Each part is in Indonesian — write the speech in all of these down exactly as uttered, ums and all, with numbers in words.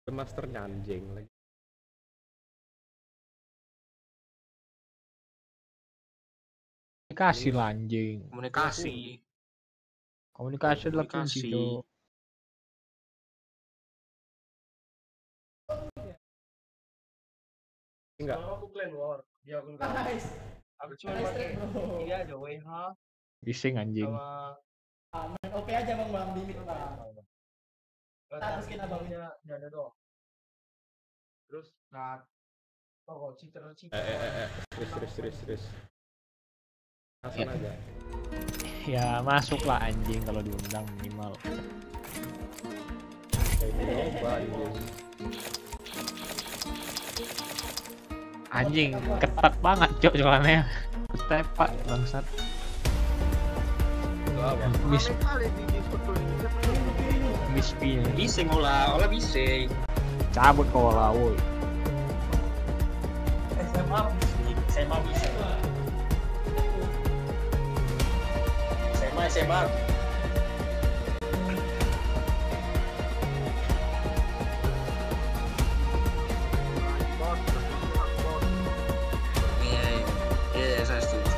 Masternya anjing lagi. Komunikasi lah anjing. Komunikasi. Komunikasi adalah kunci, Cok. Enggak. Aku plan war. Ya aku enggak. Aku cuma pakai ini aja W H Bising anjing. sama Main oke aja bang bang di mid bang. Terus kita bangunnya ada doang. Terus nah oh citer citer. Eh, eh, eh, terus, terus, terus, terus. Langsung Ya. aja. Ya masuk lah anjing kalau diundang minimal. Kayak nyoba anjing. Anjing ketat banget Cok soalnya. Ketepak bangsat. Itu apa? Miss Miss P. Bising olah, olah bising. Cabut kau lah woi. S M A bising, S M A bising. S M A S M A. Iya, iya, iya, saya setuju.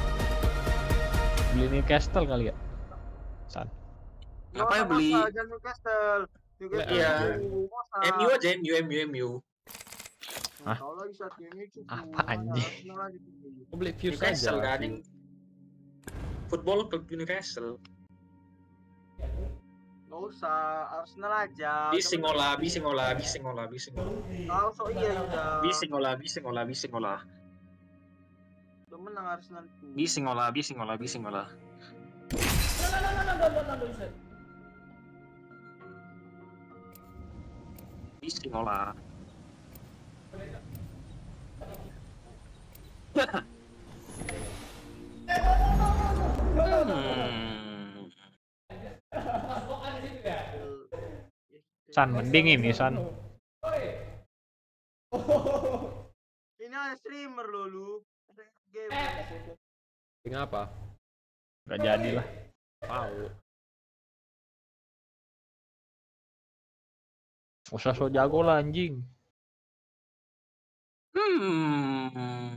Beli Newcastle kali ya. San. Ngapain beli? Jangan Newcastle. Newcastle. Iya. Masa. M U aja, M U, M U, M U. Hah? Tahu lagi saat ini cukup. Apa anjing? Arsenal lagi tinggi. Aku beli views aja Newcastle lah. kan yang football klub Newcastle. Nggak usah, Arsenal aja. Bising olah, bising olah, bising olah, bising olah. Tahu so iya udah. Bising olah, bising olah, bising olah. Udah menang Arsenal tuh. Bising olah, bising olah, bising olah. Bising olah. Hmm. San mending ini San. Ini ada streamer loh lu. Ada game. Ini apa? Gak jadi lah. Tahu. Usah so jago lah anjing. Hmm.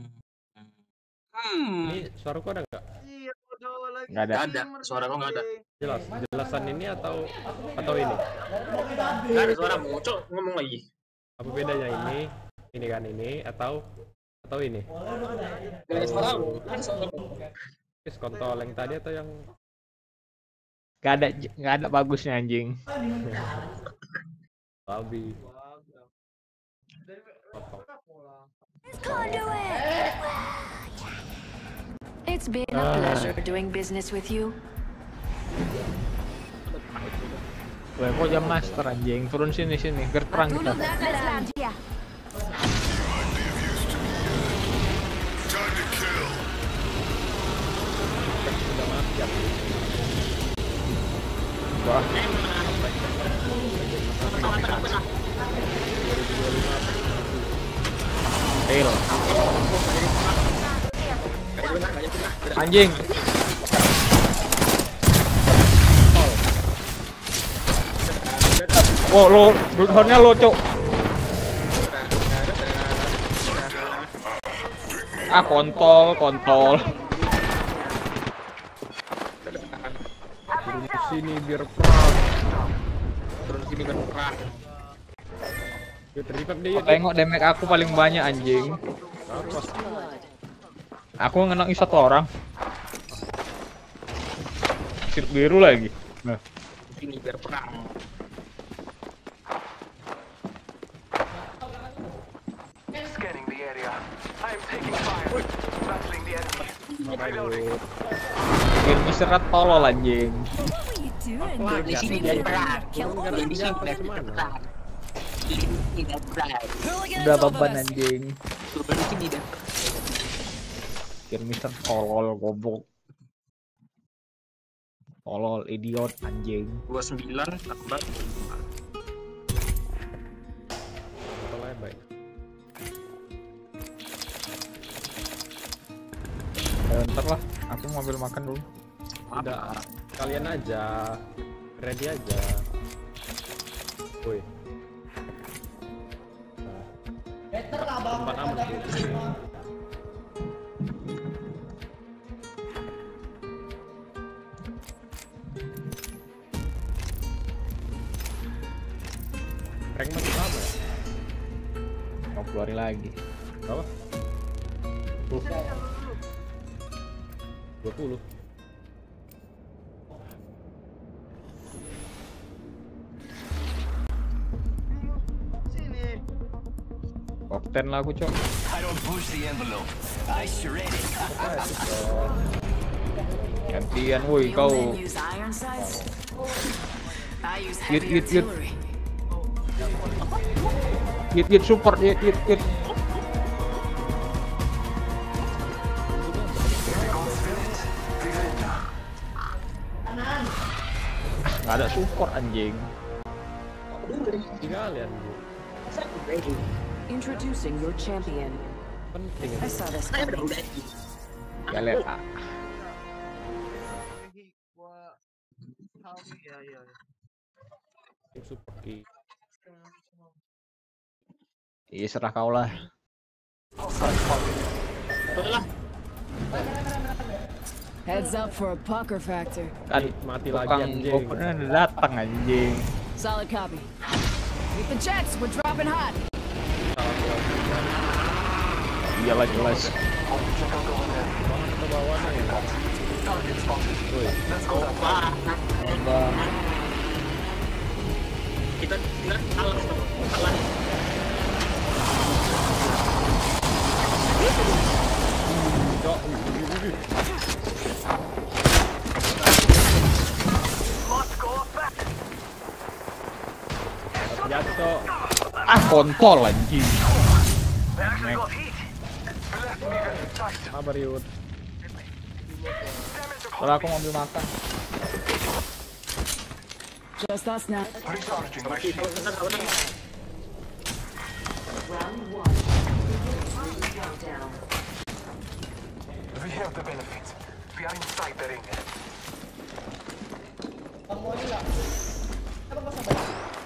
Hmm. Ini suaraku ada nggak? Iya, bodoh lagi. Nggak ada. Nggak ada, streamer suara kok nggak ada. tadi. Jelas, jelasan ini atau atau ini? Gak ada suara muncul ngomong lagi. Apa bedanya ini? Ini kan ini atau atau ini? Gak ada suara lu. Ada suara lu. Terus kontol yang tadi atau yang Gak ada gak ada bagusnya anjing. babi? It's been a pleasure doing business with you. Gue kok jam master anjing. Turun sini sini. Biar terang kita. Let's land here. Wah. Fail. Anjing. Wow, lo bloodhound-nya lo, Cok. Ah, kontol, kontol. Turun ke sini biar perang. Turun sini kan perang. Dia terlibat dia. Tengok damage aku paling banyak anjing. Apa? Aku ngenang satu orang. Sirip biru lagi. Nah, Sini biar perang. Scanning the area. I'm taking fire. Battling the enemy. Reloading. bikin istirahat tolol anjing. Di sini biar perang. Di sini biar perang. Di sini biar perang. Udah beban anjing. Turun di sini biar Bikin mister tolol goblok. Tolol idiot anjing. dua puluh sembilan tambah Tololnya baik. Ya, ntar lah, aku mau ambil makan dulu. Udah, kalian aja ready aja. Woi, Better lah bang. Empat aman. daripada lima. Rank masih sama ya? Mau keluarin lagi. Berapa? dua puluh. Sini. Top ten lah aku, Cok. I don't push the envelope. I shred it. Gantian, woi kau. use iron sights. I use Git, heavy git, git. artillery. Git git support, git git git. Nggak ada support anjing. Tinggalin. Introducing your champion. Penting. I saw this Saya coming. udah udah. Gak lihat ah. Gua tahu ya ya. Tim support ki. Iya serah kau lah. Heads up for a pucker factor. Kan Mati lagi tukang anjing. gopernya udah datang anjing. Solid copy. Meet the jets. We're dropping hot. Iyalah jelas. Banget ke bawah nih. Target spotted. Woi. Let's go that way. Bang. Kita kita kalah kalah. Cok. Let's go back. Jatuh. Ah kontol anjing. They actually got heat. Left me very tight. Sabar Yud. Damage to Kalau aku mau ambil makan. Just us now. recharging my shield. We have the benefit. We are inside the ring. Bang mau ini nggak? Apa nggak sabar?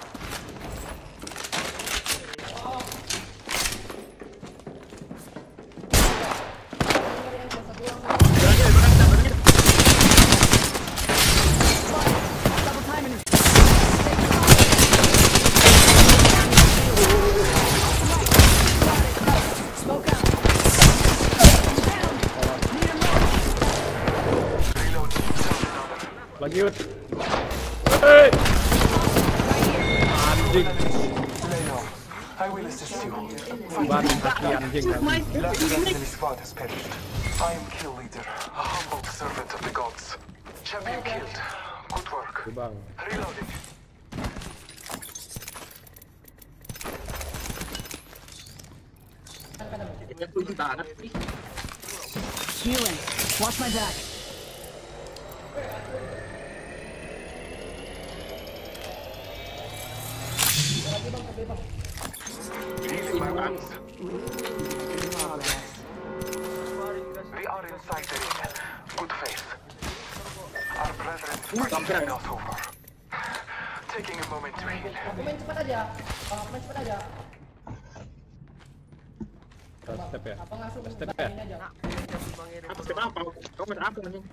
Double timing. Smoke out. Lagi Yud. Hei. Anjing. Lay low. I will assist you. Ban hati anjing kan. Last enemy squad has perished. I am kill leader, a humble servant of the gods. Champion killed. Good work. Tuh, Bang. Reloading. Dia tujuh banget sih. Healing. Watch my back. Healing my wounds. We are inside the ring. Good faith. Our brethren's fight is not over. Taking a moment to heal. Aku main cepat aja. Bang, main cepat aja. First step ya. Apa langsung Step ya? bandingin aja? Apa step apa? Kamu main apa anjing?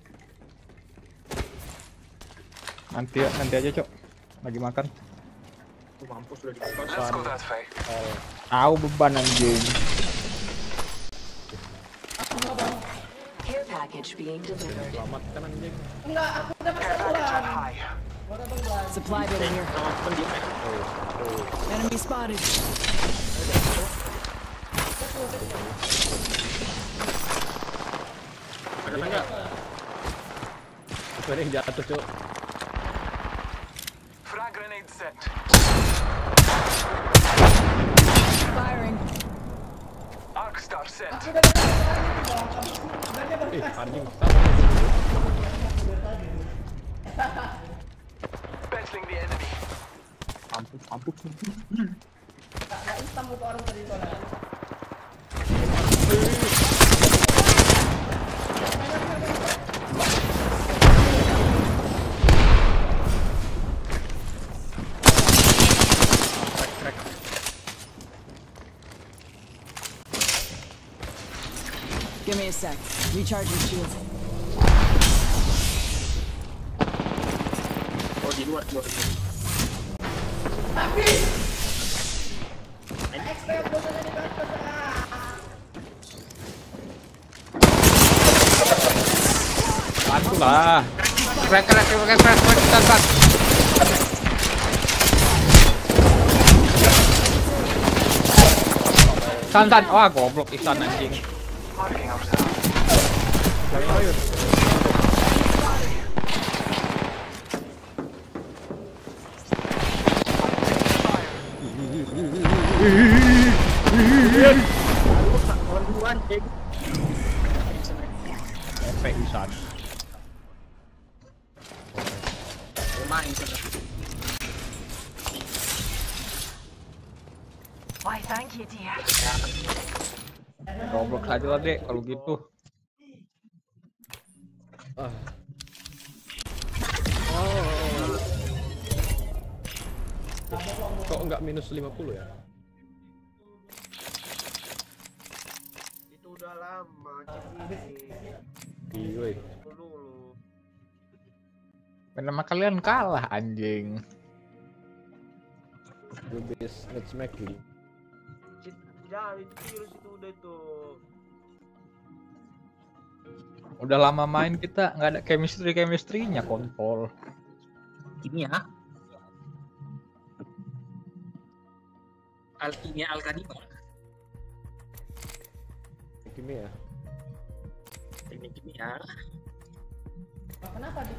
Nanti nanti aja, Cok. Lagi makan. Oh, mampus udah dibuka. Let's go that way. Tahu beban anjing. Care package being delivered. Selamat kan anjing. Enggak, aku udah Care pasang package on bulan. high. Udah bang bulan. Supply bin here. Sama pun dia. Enemy spotted. Ada enggak? Itu ada yang jatuh Cok. Frag grenade set. Firing. Arc star set. Aku udah pasang bulan bang. Abis itu bulannya baru Ih, kasih. anjing. Battling the enemy. Mampus, mampus. Nggak instan buka orang tadi soalnya. Give me a sec. Recharging shield. Oh di luar luar. Bantu lah. Krek krek krek krek krek krek krek. Santan, wah goblok Ihsan anjing. Marking ourselves. Efek Ihsan. Main sana. Why, thank you, dear. Goblok saja lah dek kalau gitu. Ah. Oh. Kok enggak minus lima puluh ya? Itu udah lama Iya. dulu. Nama kalian kalah anjing. Lebih matchmaking. Ya, itu virus itu udah tuh. Udah lama main kita nggak ada chemistry chemistry-nya kontol. Kimia. Alkimia Alkaniba. Kimia. Teknik kimia. Kenapa, Dik?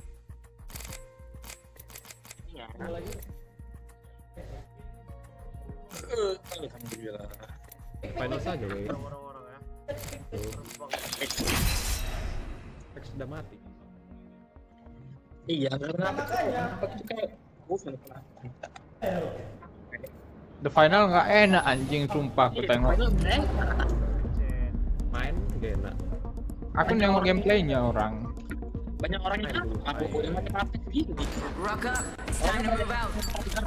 Kimia. Lagi. Eh, alhamdulillah. Final saja, weh. Orang-orang ya. Rex sudah mati. Iya, karena makanya. The final nggak enak anjing sumpah aku tengok. Main gak enak. Aku nengok gameplaynya orang. Banyak orang yang aku yang matematik gitu. Rock up. It's time to move out.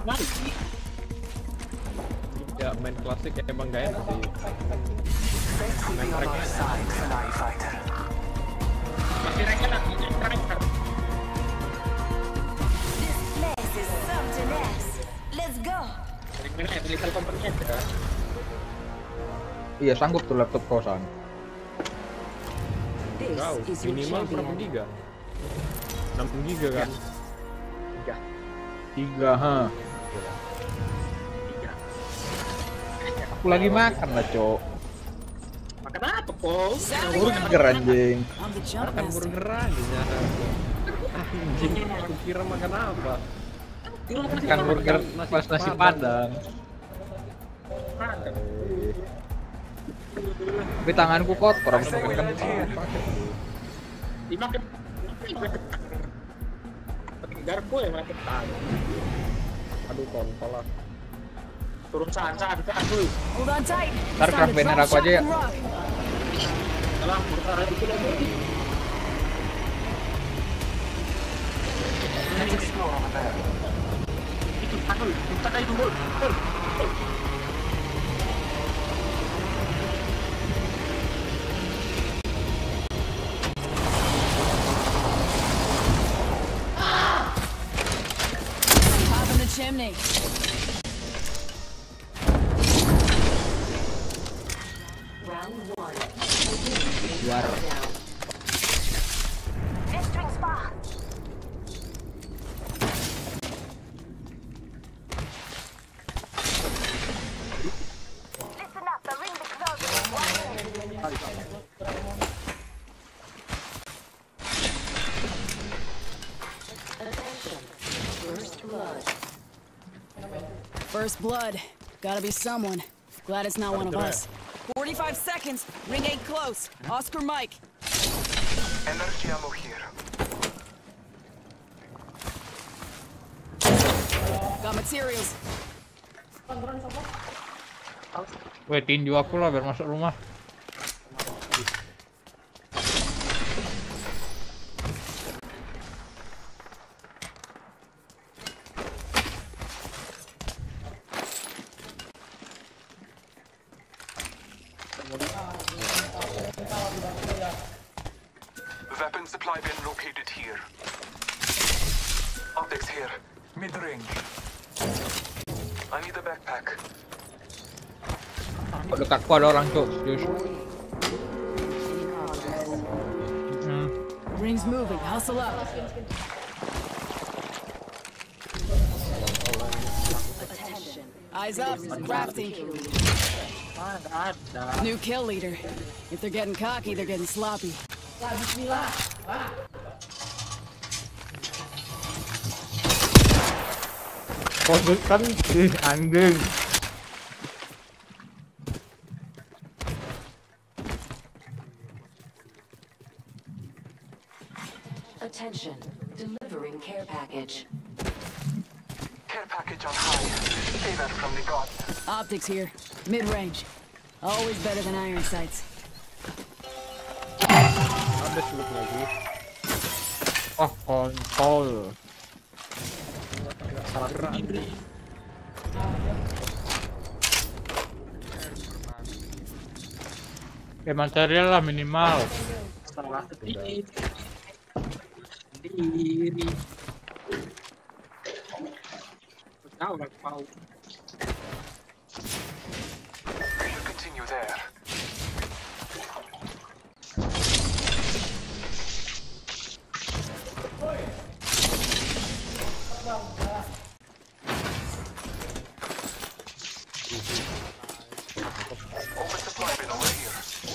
Ya main klasik emang gak enak sih. Fates will be on our side, Senai Fighter. Masih reken aku terakhir. This place is something else. Let's go. Dari mana ya? Beli telepon pernya ya? Iya sanggup tuh laptop kosan. This Wow, is your minimal berapa champion. giga? enam giga kan? Tiga. Tiga ha. Tiga. Aku lagi makan lah cok. Makan apa kok? Burger anjing. I'm the jump Makan master. burger aja. Anjing, aku kira makan apa? Makan burger pas nasi padang. Eh, Tapi tanganku kotor habis makan kentang. Dimakan. Pakai garpu ya makan kentang. Aduh kontol lah. Turun saan-saan kan tuh. Hold on tight. Ntar It's time craft to banner drop, aku shot, aja ya. and rock. Salah, burger itu lagi. Let's explore over there. Itu aduh, kita kayak dulu. Top in the chimney. Juara. Entering spa. Listen up, the ring is closing. First blood. Gotta be someone. Glad it's not one of us. forty-five seconds. Ring ain't close. Oscar Mike. Energy ammo here. Got materials. Weh tinju aku lah biar masuk rumah. Weapon supply bin located here. Optics here. Mid-range. I need a backpack. Kok dekatku ada orang cok, Jus. Hmm. Ring's moving. Hustle up. Eyes up. Crafting. New kill leader. If they're getting cocky, they're getting sloppy. Wah, bismillah. Wah. Posisikan ih anjing. Attention, delivering care package. Care package on high. Favor from the gods. Optics here. Mid-range. Always better than iron sights. Ada slip lagi. Oh, kontol. Salah gerak. Ya material lah minimal. Salah sedikit. Diri. Tahu lah kau. We should continue there. Open supply bin over here.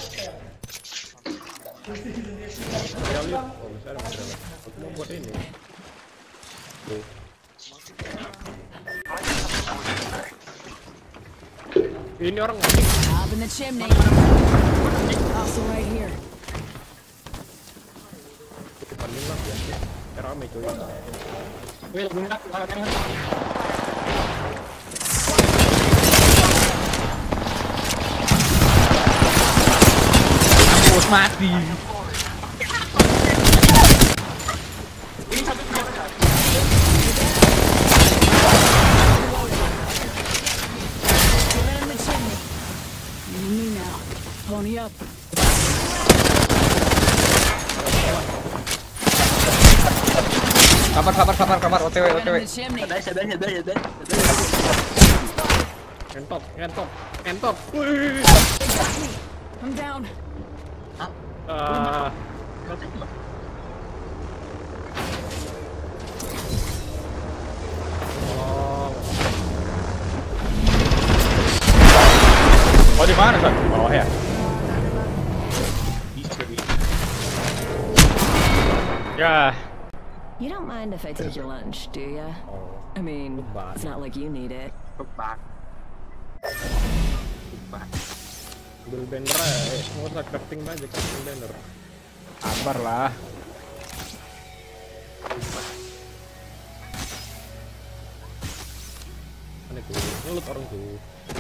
Material yuk. Oh, bisa ada material. Aku mau buat ini. Tuh. Ini orang ngasih. Up in the chimney. Also right here. Banding lah biasa. Rame cuy. Wih, benar, benar. Harus mati. Get in the chimney. You and me now. Pony up. Kabar kabar kabar kabar O T W O T W. Get in the chimney. Sabar, sabar, sabar, sabar. Ngentot, ngentot, ngentot. Wih. I'm down. Ah, Oh di mana San? Bawah ya. Ya. You don't mind if I take your lunch, do ya? I mean, it's not like you need it. Kebak. ambil banner aja. Eh, mau usah crafting aja, crafting banner. Sabar lah. Mana tuh? Ngelut orang tuh.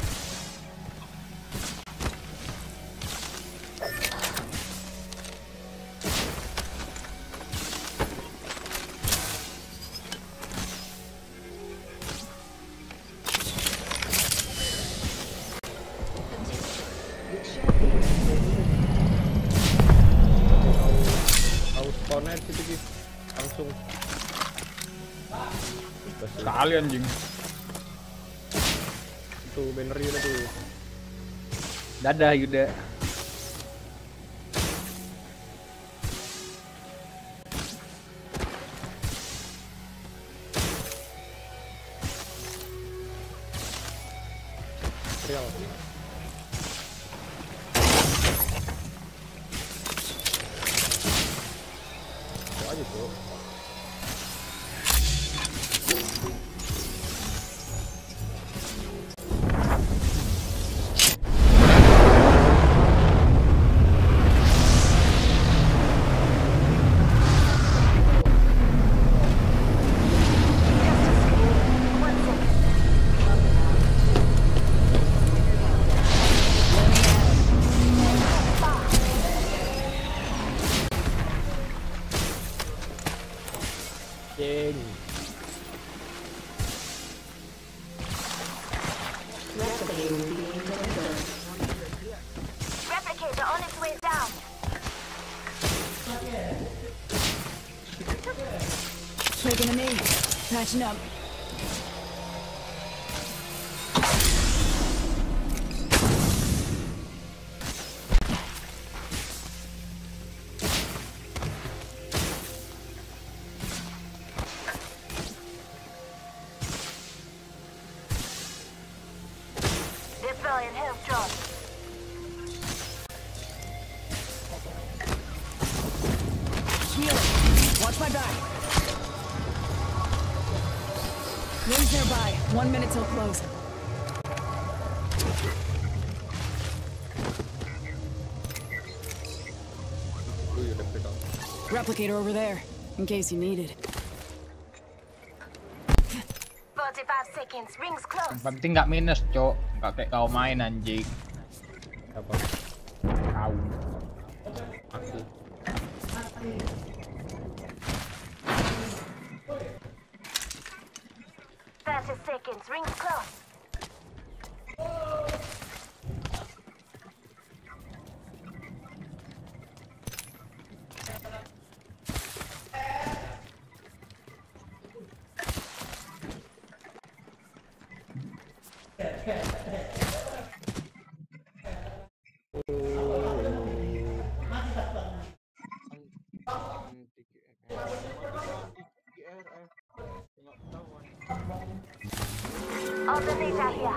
Spawnnya di situ langsung Sekali anjing. tuh banner Yuda tuh. Dadah Yuda. Real. Itu aja tuh. Jeng. Replicator on its way down. taking a knee. Patching up. Deploying health drone. Healing. Watch my back. Rings nearby. One minute till close. Replicator over there, in case you need it. forty-five seconds. Rings close. Yang penting nggak minus, cok. Nggak kayak kau main anjing. Apa? Kau. Aku. thirty seconds. Rings close. Alternator here.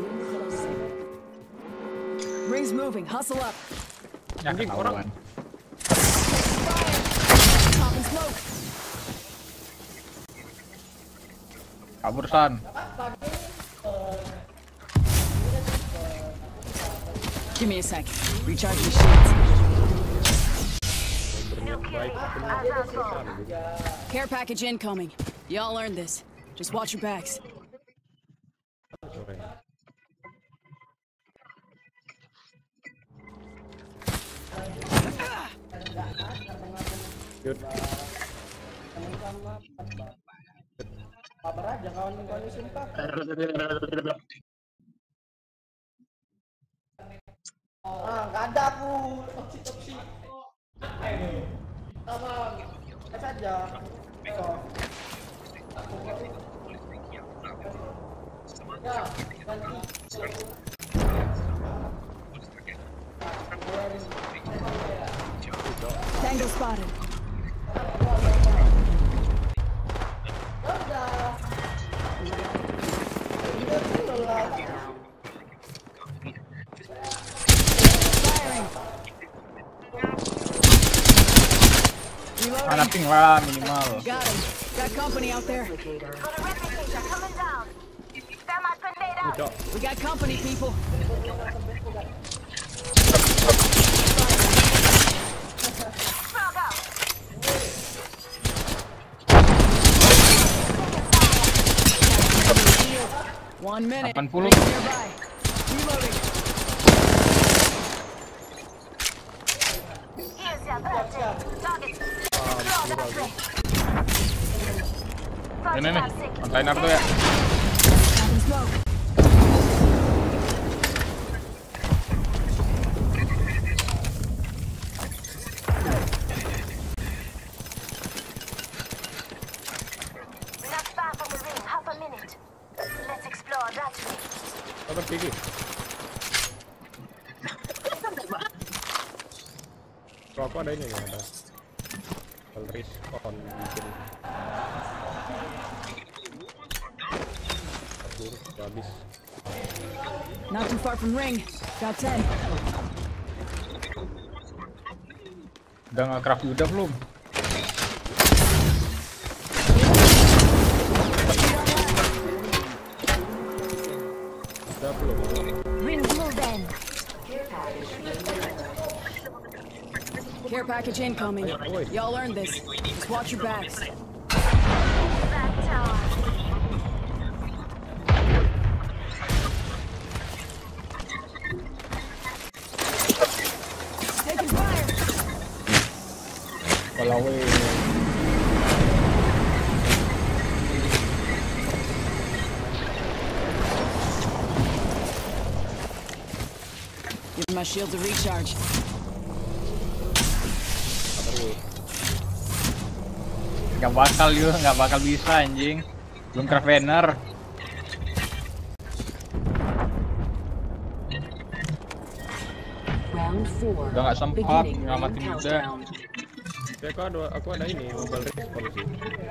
Rings moving. Hustle up. Ya ketahuan. Popping smoke. Kabur San. Give me a sec. Recharge your shields. Care package incoming. Y'all earned this. Just watch your backs. Yud. Kabar aja kawan-kawan sumpah. Ah, nggak ada aku. Toksi toksi. Ayo. Sama. Saja. So. Ya, ganti. Tango spotted. Mana ping lah minimal. Got him. Got company out there. Got a replicator coming down. Thermite grenade out. We got company, people. Frog out. One minute. delapan puluh. Rings nearby. Reloading. Here's your birthday. Target. Explore that way. Ini nih, forty-five seconds. kontainer tuh ya. Popping smoke. We're not far from the ring. Half a minute. Let's explore that way. Apa tinggi? Kalau aku ada ini ya, ada respon bikin kabur habis. Not too far from ring. Got ten. Udah nge-craft udah belum? Udah belum? Rings move in. Care package incoming. Y'all earned this. Just watch your backs. Back tower. Taking fire. Kalau we Give my shield to recharge. Gak bakal yuk, gak bakal bisa anjing. Belum craft banner. Round four. Udah gak sempat Beginning ngamatin ring udah. countdown. Ya aku ada, aku ada ini mobile respawn sih.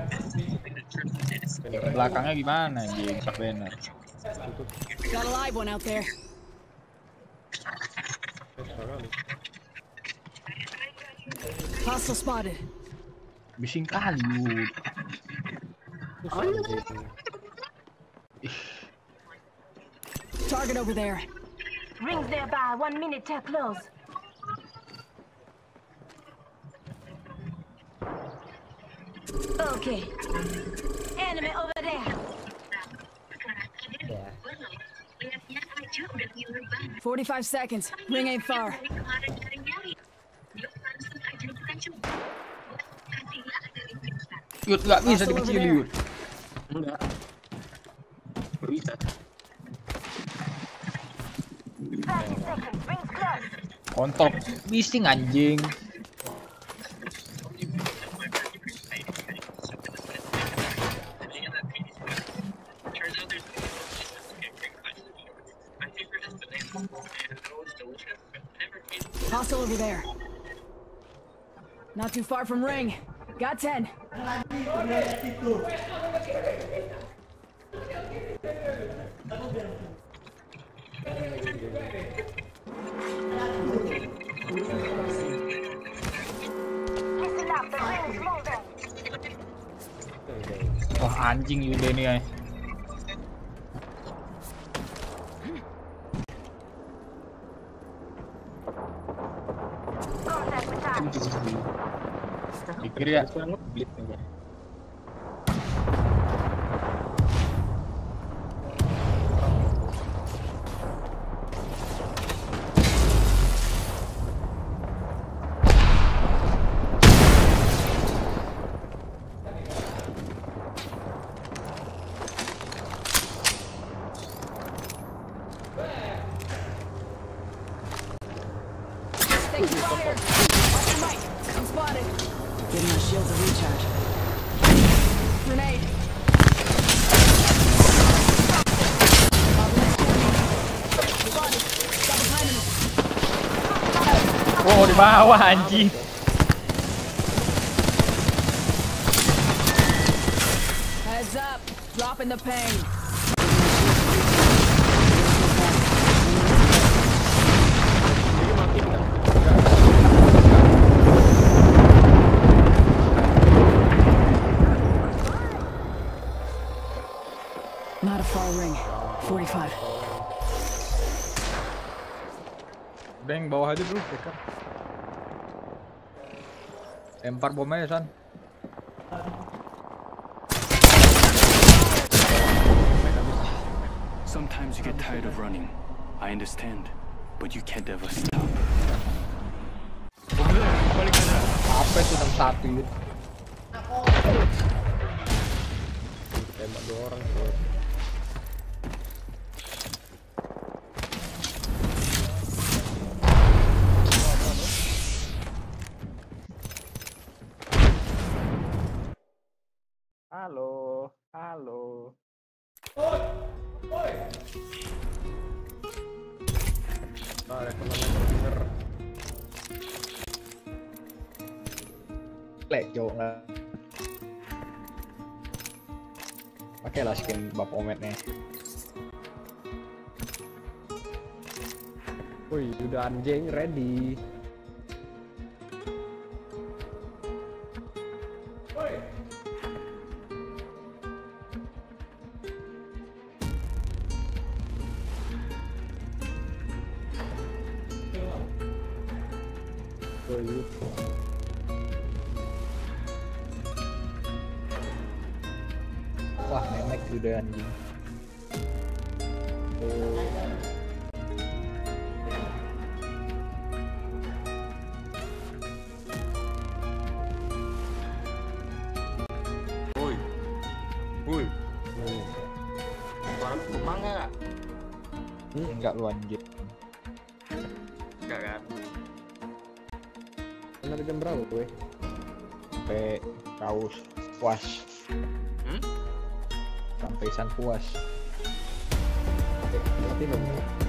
Belakangnya gimana anjing craft banner. Got a live one out there. Hostile spotted. Bising kali yuk. Target over there. Rings nearby. One minute till close. Okay. Enemy over there. Forty-five seconds. Ring ain't far. Yud gak bisa dikecil yud. Enggak. Bisa. thirty seconds. Rings close. Kontol bising anjing. Hostile over there. Not too far from ring. Got ten. Listen up. The ring's moving. Wah anjing Yuda ini ya. Contact with target. Pikir ya. Thank you, fire. Watch your mic. I'm spotted. Giving my shields a recharge. Grenade. Spotted. Got behind him. Oh di bawah anjing. Heads up. Dropping the pain. Not a far ring. forty-five. Beng bawah aja dulu dekat. Lempar bomnya San. Sometimes you get tired of running. I understand, but you can't ever stop. Apa itu enam satu Yud? Tembak dua orang tuh. Halo, halo. Ah, ada teman yang bener. Lek jauh nggak. Pakailah skin Baphomet-nya. Wih, udah anjing ready. Wih. Wah, memek udah anjing. Woi. Woi. Suara lu rumah enggak? Enggak lu anjing. Enggak kan? Bener jam berapa gue? Sampai kaos. puas. Hmm? Sampai san puas. Tapi dong.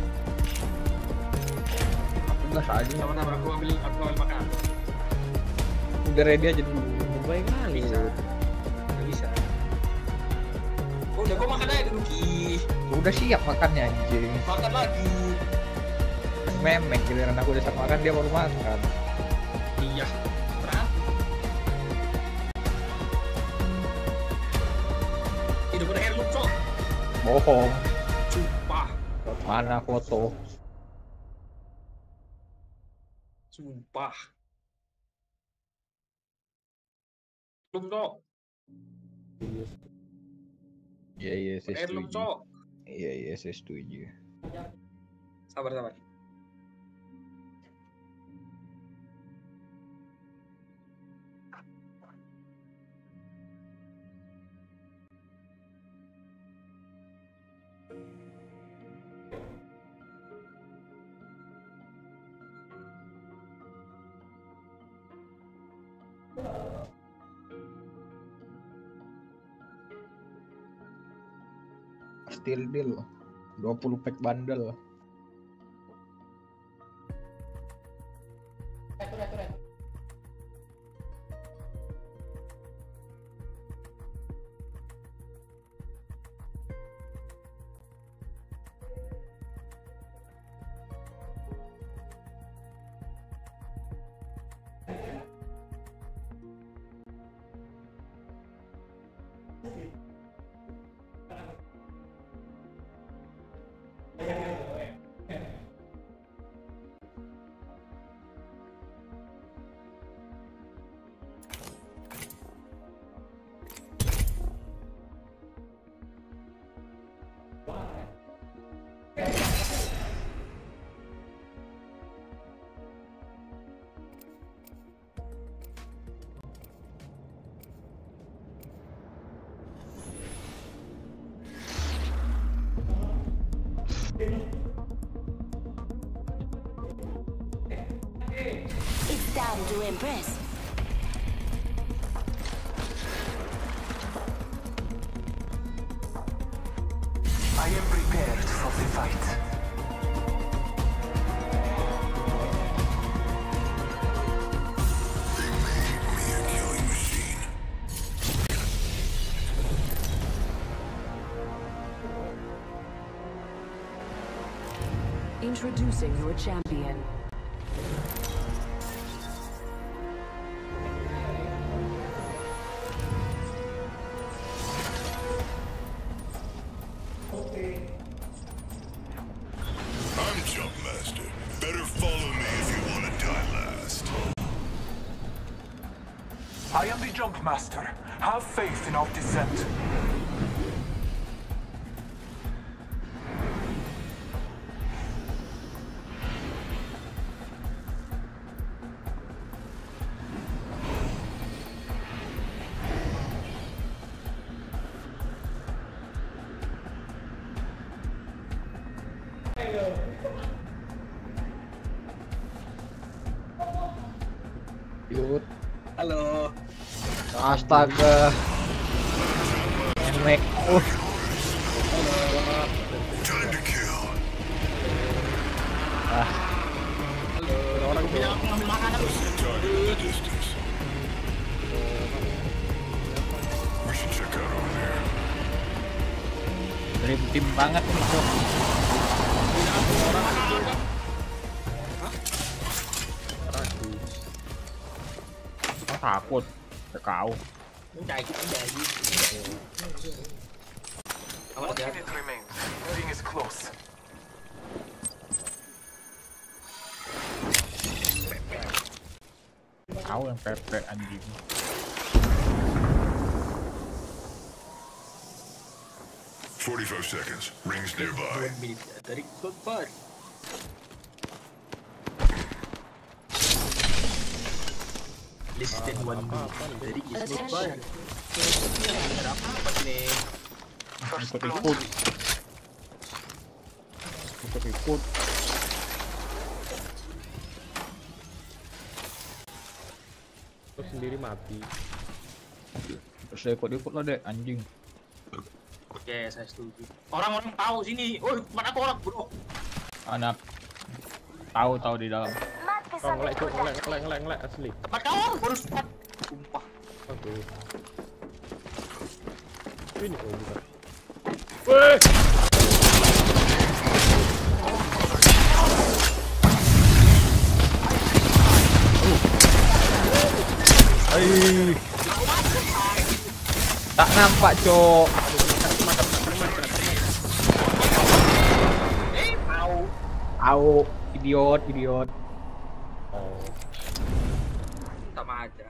Udah saja. Sama-sama aku ambil aku ambil makan. Udah ready aja dulu. Baik kali. Nggak bisa. Oh, udah gua makan aja dulu Ki. Udah siap makannya anjing. Makan lagi. Memek giliran aku udah siap makan dia baru makan. Iya. Berat. Hidup berakhir lu, Cok. Bohong. Sumpah. Mana foto? Sumpah. Belum, Cok. Iya iya saya Berakhir lu, setuju. Cok. Iya iya saya setuju. Sabar, sabar. Steel deal dua puluh pack bundle. It's time to impress. I am prepared for the fight. They made me a killing machine. Introducing your champion. I'm Jumpmaster. Better follow me if you want to die last. I am the Jumpmaster. Have faith in our descent. Yut. Halo. Astaga. Memek. Uh. Time to kill. Ah. Orang tuh. Target in the distance. We should check out over there. Dream team banget nih tuh. Takut ke kau. Mencari jadi. One minute remains. Ring is close. Kau yang pepe anjing. Forty-five seconds. Rings nearby. Dari Goldbar. Listed one dari Goldbar. Ada apa nih? Ikut-ikut. Ikut-ikut. Terus sendiri mati. Terus saya ikut-ikut lah deh anjing. Oke, saya setuju. Orang-orang tahu sini. Oh, mana aku orang bro? Anak tahu tahu di dalam. Oh, ngelek cuk, ngelek ngelek ngelek ngelek asli. Tempat kau baru spot. Sumpah. Oke. Ini oh bukan. Weh. Hai. Tak nampak, Cok. Eh, mau. Au, idiot, idiot. Oh. Sama aja.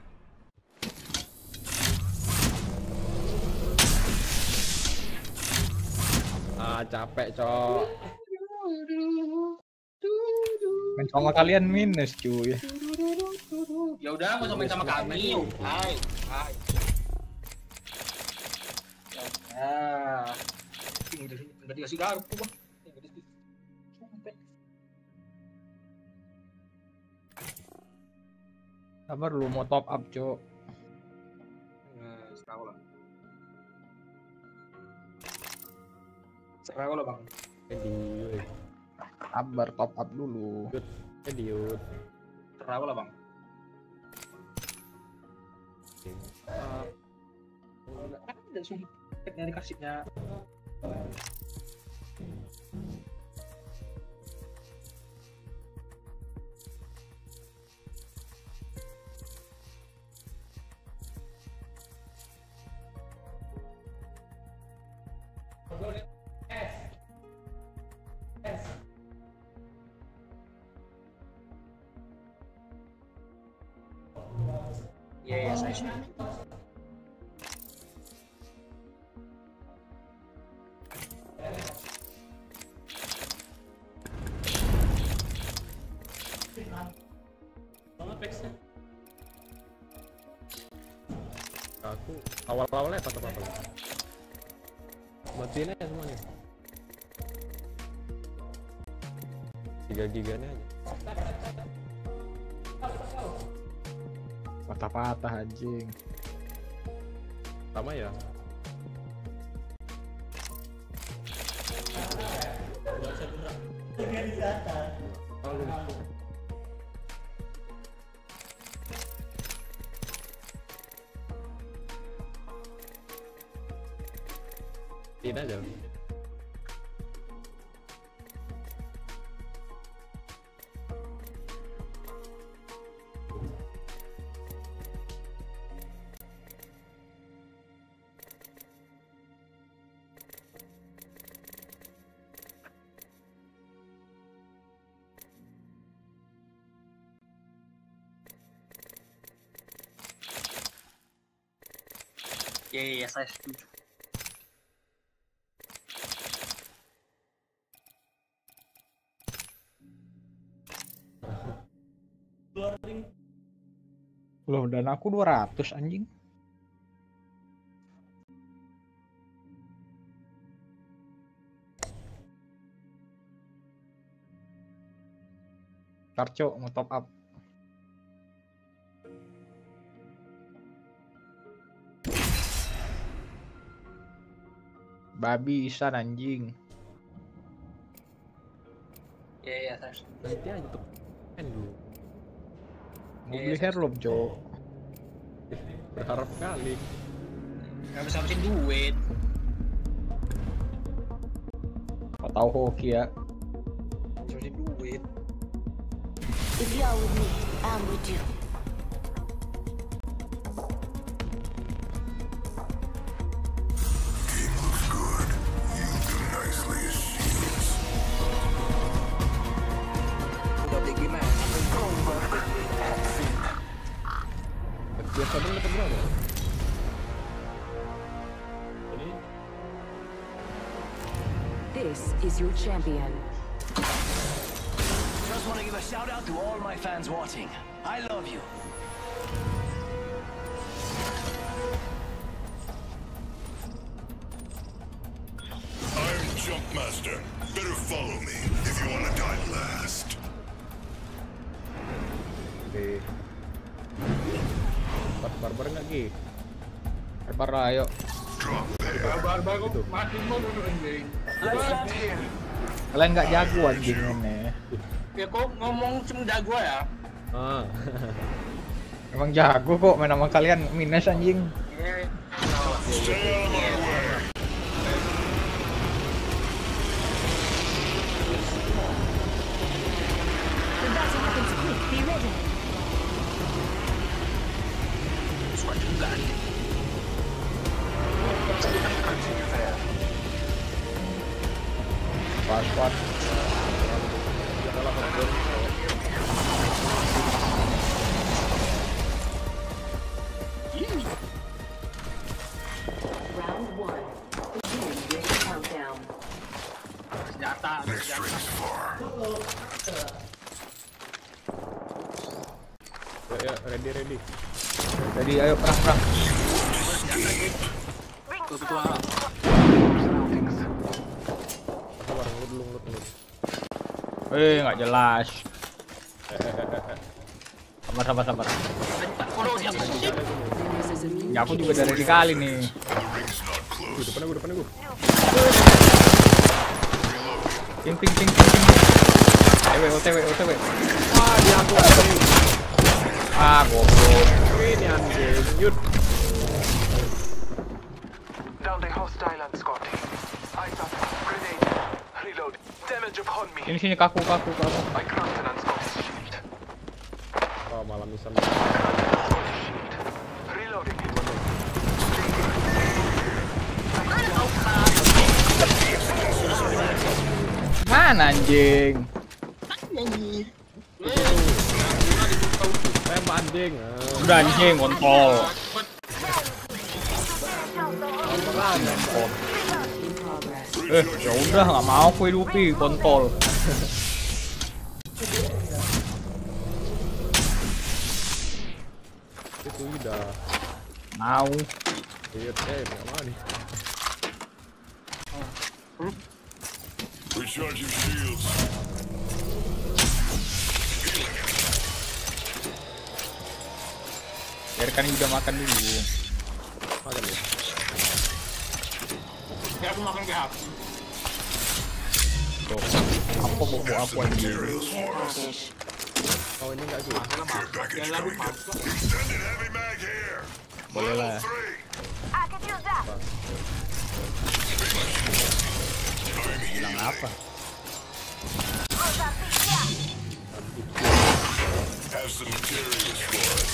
Ah, capek, Cok. Main sama kalian minus, cuy. Ya udah, nggak usah main sama kami. Hai, hai. Ah, ini udah udah dikasih garpu bang. Sabar lu mau top up, Cok. Nah, tahu lah. Tahu lah bang. Ediut. Sabar top up dulu. Ediut. Tahu lah bang. Uh, ada sumpah dari kasihnya. Iya, ya, saya setuju. Aku awal-awalnya apa-apa. Matiin aja semuanya. tiga giganya aja. Patah-patah anjing. Sama ya. Oh, lu. Ini aja. Iya, iya, saya setuju. Loh, dan aku dua ratus anjing. Karco mau top up. Babi isan anjing. Iya, iya, saya setuju. Nanti aja tuh. Kan dulu. Mau beli hairlock, Jo. Berharap kali. Nggak bisa habisin duit. Kau tahu hoki ya. Bisa habisin duit. If you're with me, I'm with you. Biasa dulu dapat berapa? Ini This is your champion. Just want to give a shout out to all my fans watching. I love you. I'm Jumpmaster. Better follow me if you want to die last. Oke. Barbar nggak Ki? Lebar lah, ayo. Baru mati mulu anjing. Kalian nggak jago anjing ini. Ya kok ngomong cuma jago ya? Ah. Emang jago kok main sama kalian minus anjing. Pas pas. Round one. Begin your countdown. Senjata. Ya, ya, ready ready. Jadi ayo perang perang. Sabar, ngelut dulu, ngelut dulu. Eh nggak jelas. Sabar sabar sabar. Ya aku juga dari di kali nih. Gue depannya gue depannya gue. Ping ping ping ping. O T W O T W O T W. Wah, dia aku. Ah goblok. Ini anjing, yut. Down the hostile and Scotty. Eyes up. Grenade. Reload. Damage upon me. Ini sini kaku kaku kaku. I crafted an Scottish shield. Oh, malah misal. Reloading. Mana anjing? Tembak anjing. Udah anjing kontol. Eh, ya udah nggak mau aku hidupi kontol. Itu udah. Mau. Iya, eh, nggak mau nih. Recharging shields. Biarkan udah makan dulu. Makan ya. Ya aku makan ke aku. Tuh. Apa mau aku anjing? Oh, ini nggak sih. Package coming. Extended heavy mag here. Boleh lah. I could use that. Bilang apa? Have some materials for us.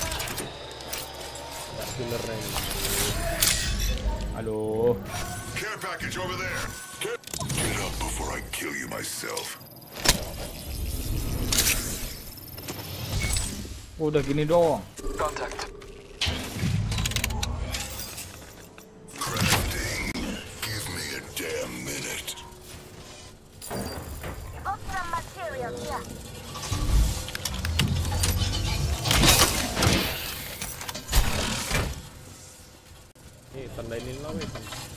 Killernya ini. Aduh. Care package over there. Get up before I kill you myself. Udah gini doang. Contact. Crafting. Give me a damn minute. Got some material here. Nih, tandainin lah, weh.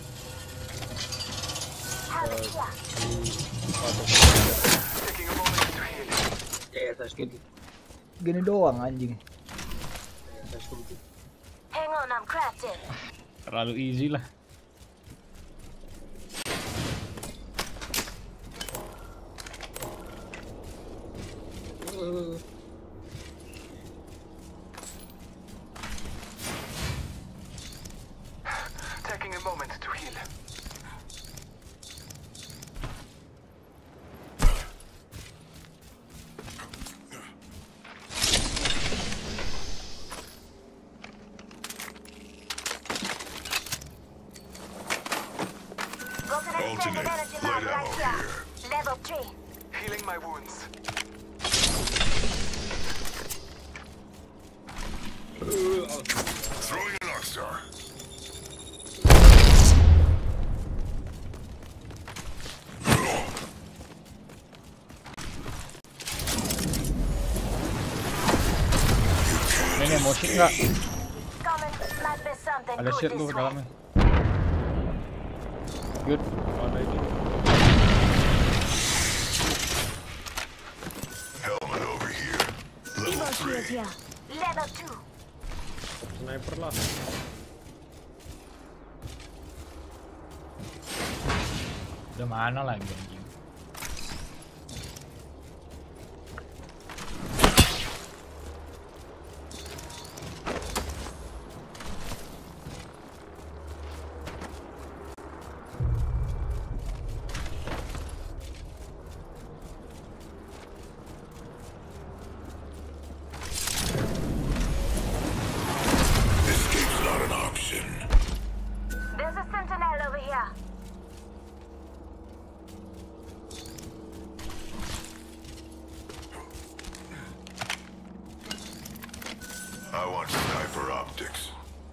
Have it here. Taking a moment to heal. Ya, saya setuju. Gini doang anjing. Saya setuju. Hang on, I'm crafting. Terlalu easy lah. Taking a moment to heal. Got an extended energy mag right here. Level three. Healing my wounds. Throwing an arc star. Ini emosi nggak? Coming. Might be something Ada good shit this lu way. dalamnya. Good. Ada ini. Helmet over here. Level Evo shield three. here. Level two. Sniper lah. Udah mana lagi anjing? There's a sentinel over here. I want sniper optics.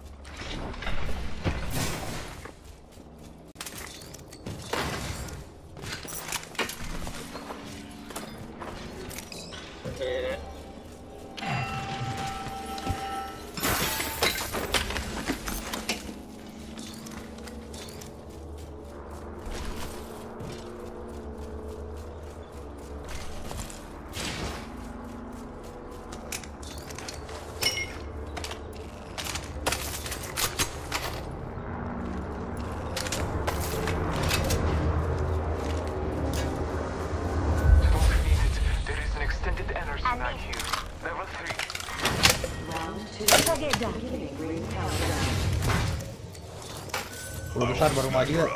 Sepuluh besar baru maju ya.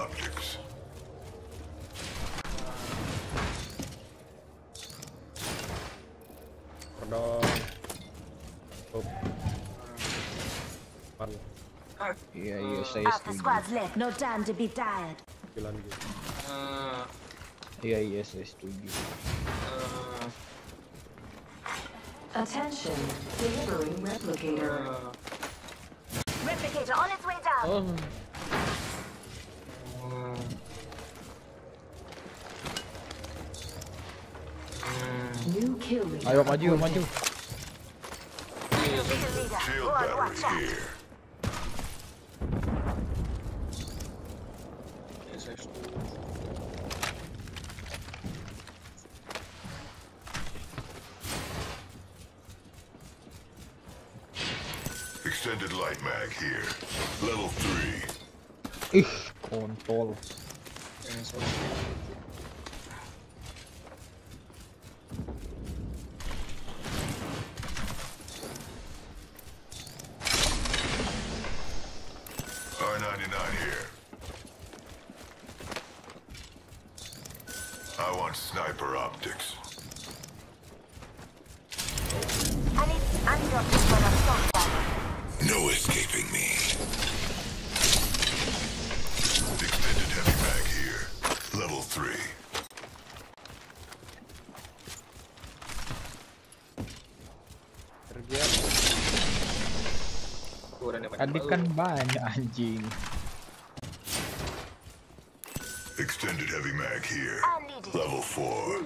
Iya iya saya Half the squad's left. No time to be tired. Iya iya saya setuju. Attention, delivering replicator. Replicator on its way down. Oh. New kill leader. Ayo maju maju. Shield battery here. Extended light mag here. Level three. Ih, kontol. R ninety-nine here. I want sniper optics. I need undocked when I'm shot. No escaping me. Extended heavy mag here. Level three. Tadi kan banyak anjing. Extended heavy mag here. Level four.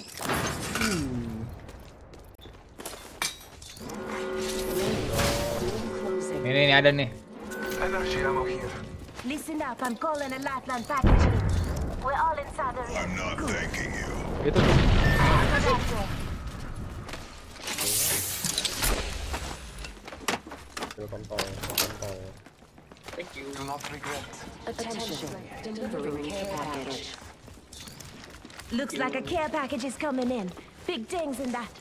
Ini ini ada nih. Energy ammo here. Listen up, I'm calling a lifeline package in. We're all inside the ring. I'm not thanking you. Itu. Thank you. Do not regret. Attention, delivering care package. Looks like a care package is coming in. Big things in that.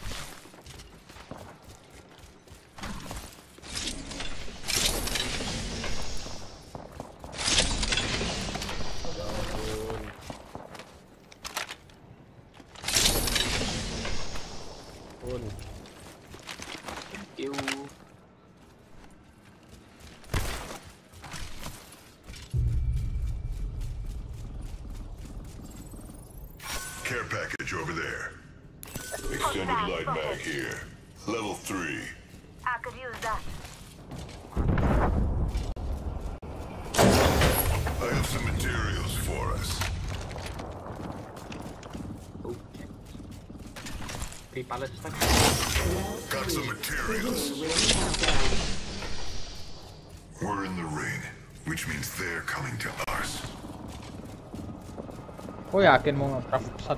Care package over there. Extended light mag here. Level three. I could use that. I have some materials for us. Got some materials. We're in the ring, which means they're coming to us. Oh yakin mau nge-craft pesan.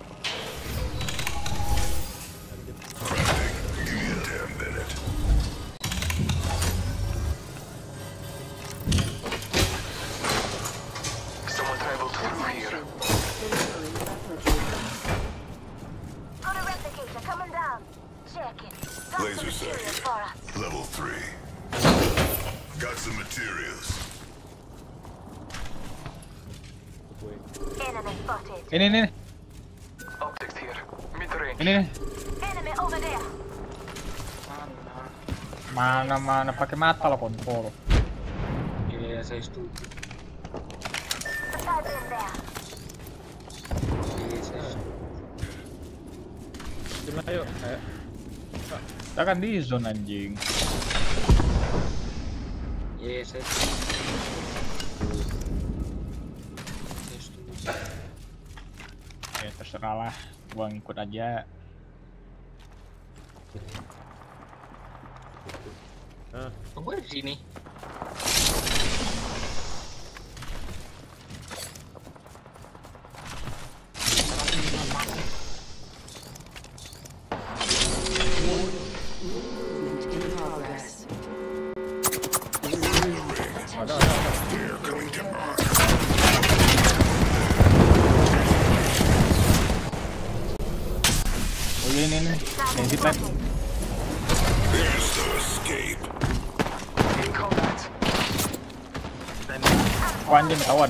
Give me a damn minute. Someone traveled through here. Laser sight here. Level three. Got some materials. Enemy spotted. Ini ini Optics here. Mid-range. ini. Enemy over there. Mana mana pakai mata lo kontrol. Iya, saya setuju. Supply bin there. Iya, saya setuju. Cuma ayo, ayo. Kita kan di zone anjing. Iya, saya setuju. Saya setuju. Ya terserah lah, gua ngikut aja. Nah, Oh, gue di sini. ada ada ada. They're coming to Earth. Oh iya ini nih, yang kita. Here's the escape. In combat. Oh anjing kawan.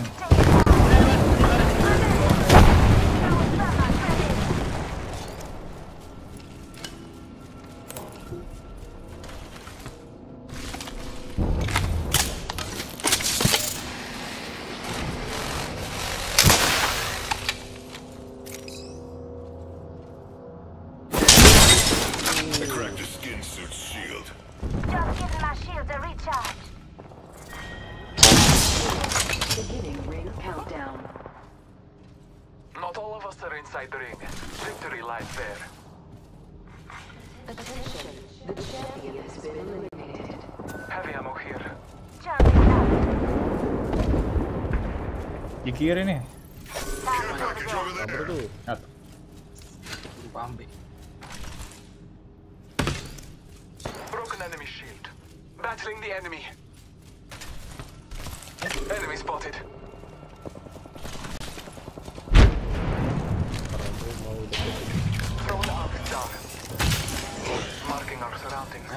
I cracked a skin suit shield. Just give my shield a recharge. Beginning ring countdown. Not all of us are inside the ring. Victory lies there. Attention, the champion has been eliminated. Heavy ammo here. Charge it up. Di kiri nih. Package over Apa there. tuh? Nah, Lupa ambil. Broken enemy shield. Battling the enemy. Enemy spotted. Throw the arc down. Marking our surroundings.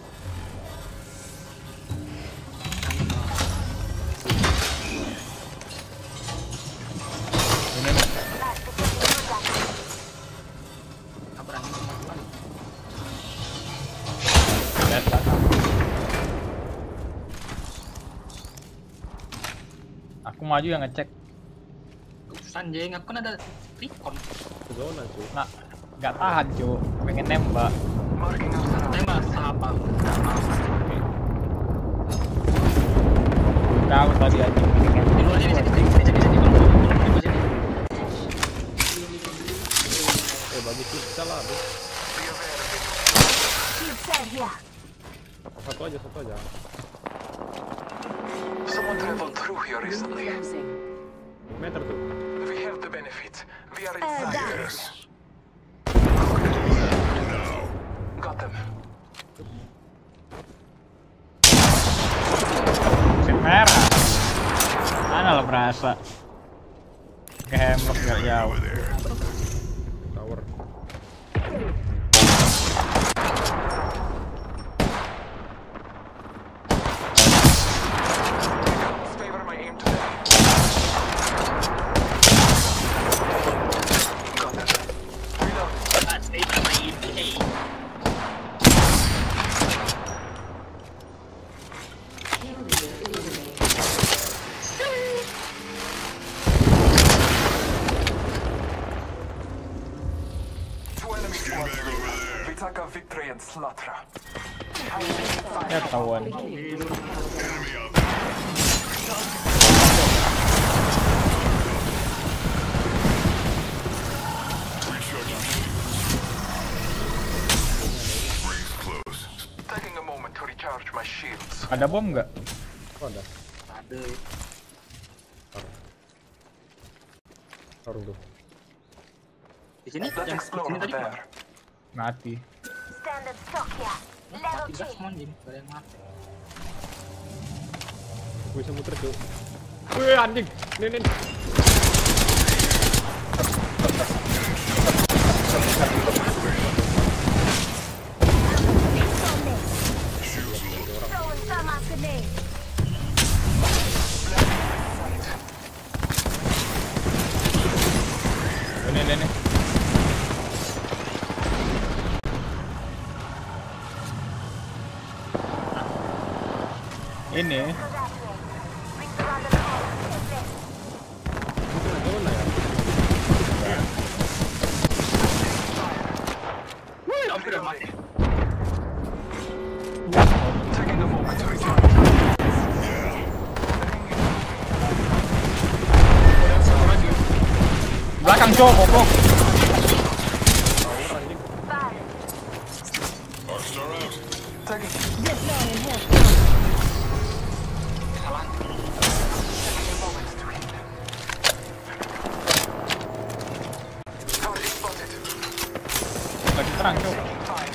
ini nih. Apa lagi teman-teman? Lihat belakang. Aku maju yang ngecek. Urusan jeng, aku kan ada recon. Zona cuy. Nah, nggak tahan cu, pengen nembak. Marking our surroundings. Tembak apa? Tahu tadi anjing. Di luar sini, sini, sini, sini, sini, sini, di luar sini. Eh bagi kita lah, Bos. Shield set here. Satu aja, satu aja. Someone traveled through here recently. Closing. Meter tuh. We have the benefit. We are inside. Yes. Now. Got them. Mesin merah. Mana lo berasa? Ke hemlock nggak jauh. Over there. Tower. Favor my aim today. Got them. Reload. That's it, my E P A. Two enemy Skin squads. bag over there. We take a victory and slaughter. Ya ketahuan. Enemy out there. Recharging shields. Rings close. Taking a moment to recharge my shields. Ada bom nggak? Oh, ada. Ada. Tarung tuh. Di sini, Let's yang explore sini over tadi there. Mati. Standard stock here. Level tiga three. semua anjing, gak ada yang mati. Gue bisa muter tuh. Wih anjing. Nih nih. Ini. Wih, hampir mati. Belakang cowok, goblok. Lagi terang, cowok.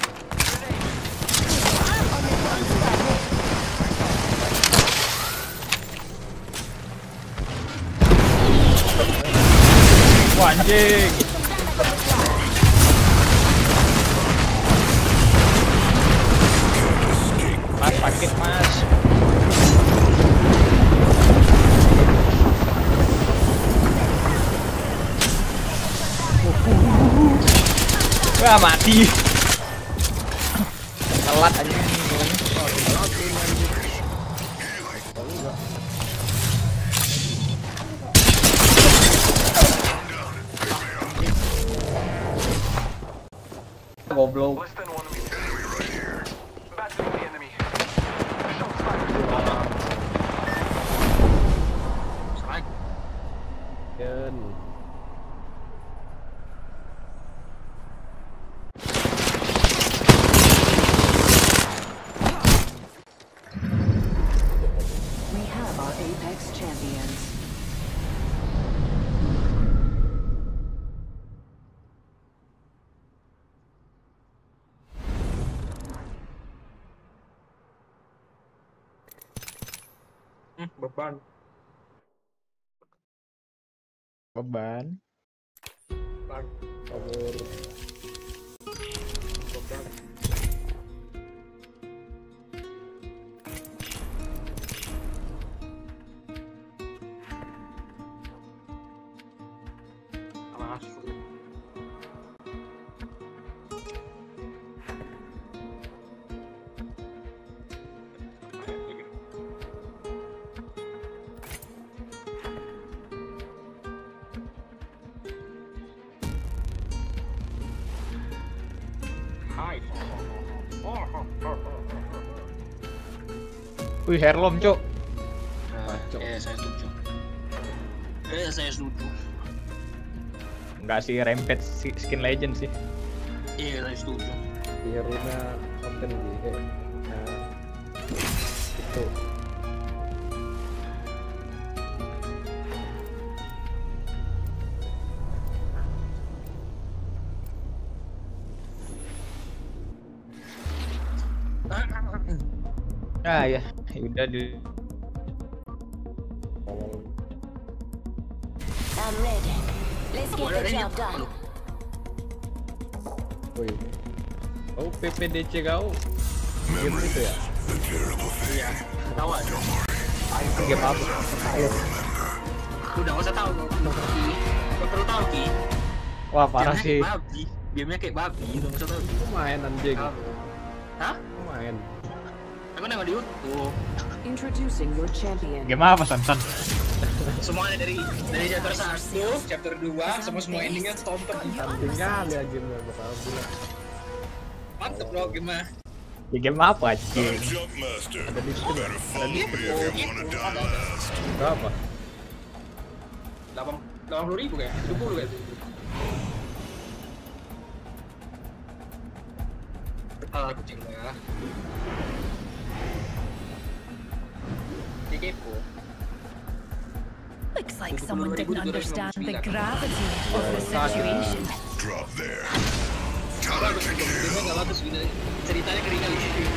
Wah, anjing. Mas, sakit, Mas. Wah, mati. Telat aja. Goblok. We have our Apex champions. Hmm, beban. Beban. Beban. Kabur. Beban. Masuk. Hai. Oh, oh, oh, oh. Wih, Herlom, cok. Eh, saya setuju. Eh, saya setuju. Enggak sih, Rampage si skin legend sih. Iya, saya setuju. Iya, Runa konten di eh, nah, itu. Ah ya, udah di. I'm ready. Let's get the job done. Woi. Oh, P P D C kau. Game itu ya? Iya, tahu aja. Game apa? Udah nggak usah tahu, nggak perlu nggak perlu tahu Ki. Wah, parah sih. Babi, gamenya kayak babi, udah nggak usah tahu. Aku main anjing. Hah? Aku main. Aku nengok di YouTube. Introducing your champion. Game apa, Sansan? Semuanya dari dari chapter satu, chapter dua, semua semua endingnya tonton. Tinggal ya game bakal bilang. Mantep bro game. Ya game apa anjing? Ada di sini. Ada di sini. Berapa? Delapan delapan puluh ribu kayak, tujuh puluh kayak. Ah, kucing ya. Kepo. Looks like someone didn't understand the gravity of the situation. Drop there. Ceritanya keringat di situ.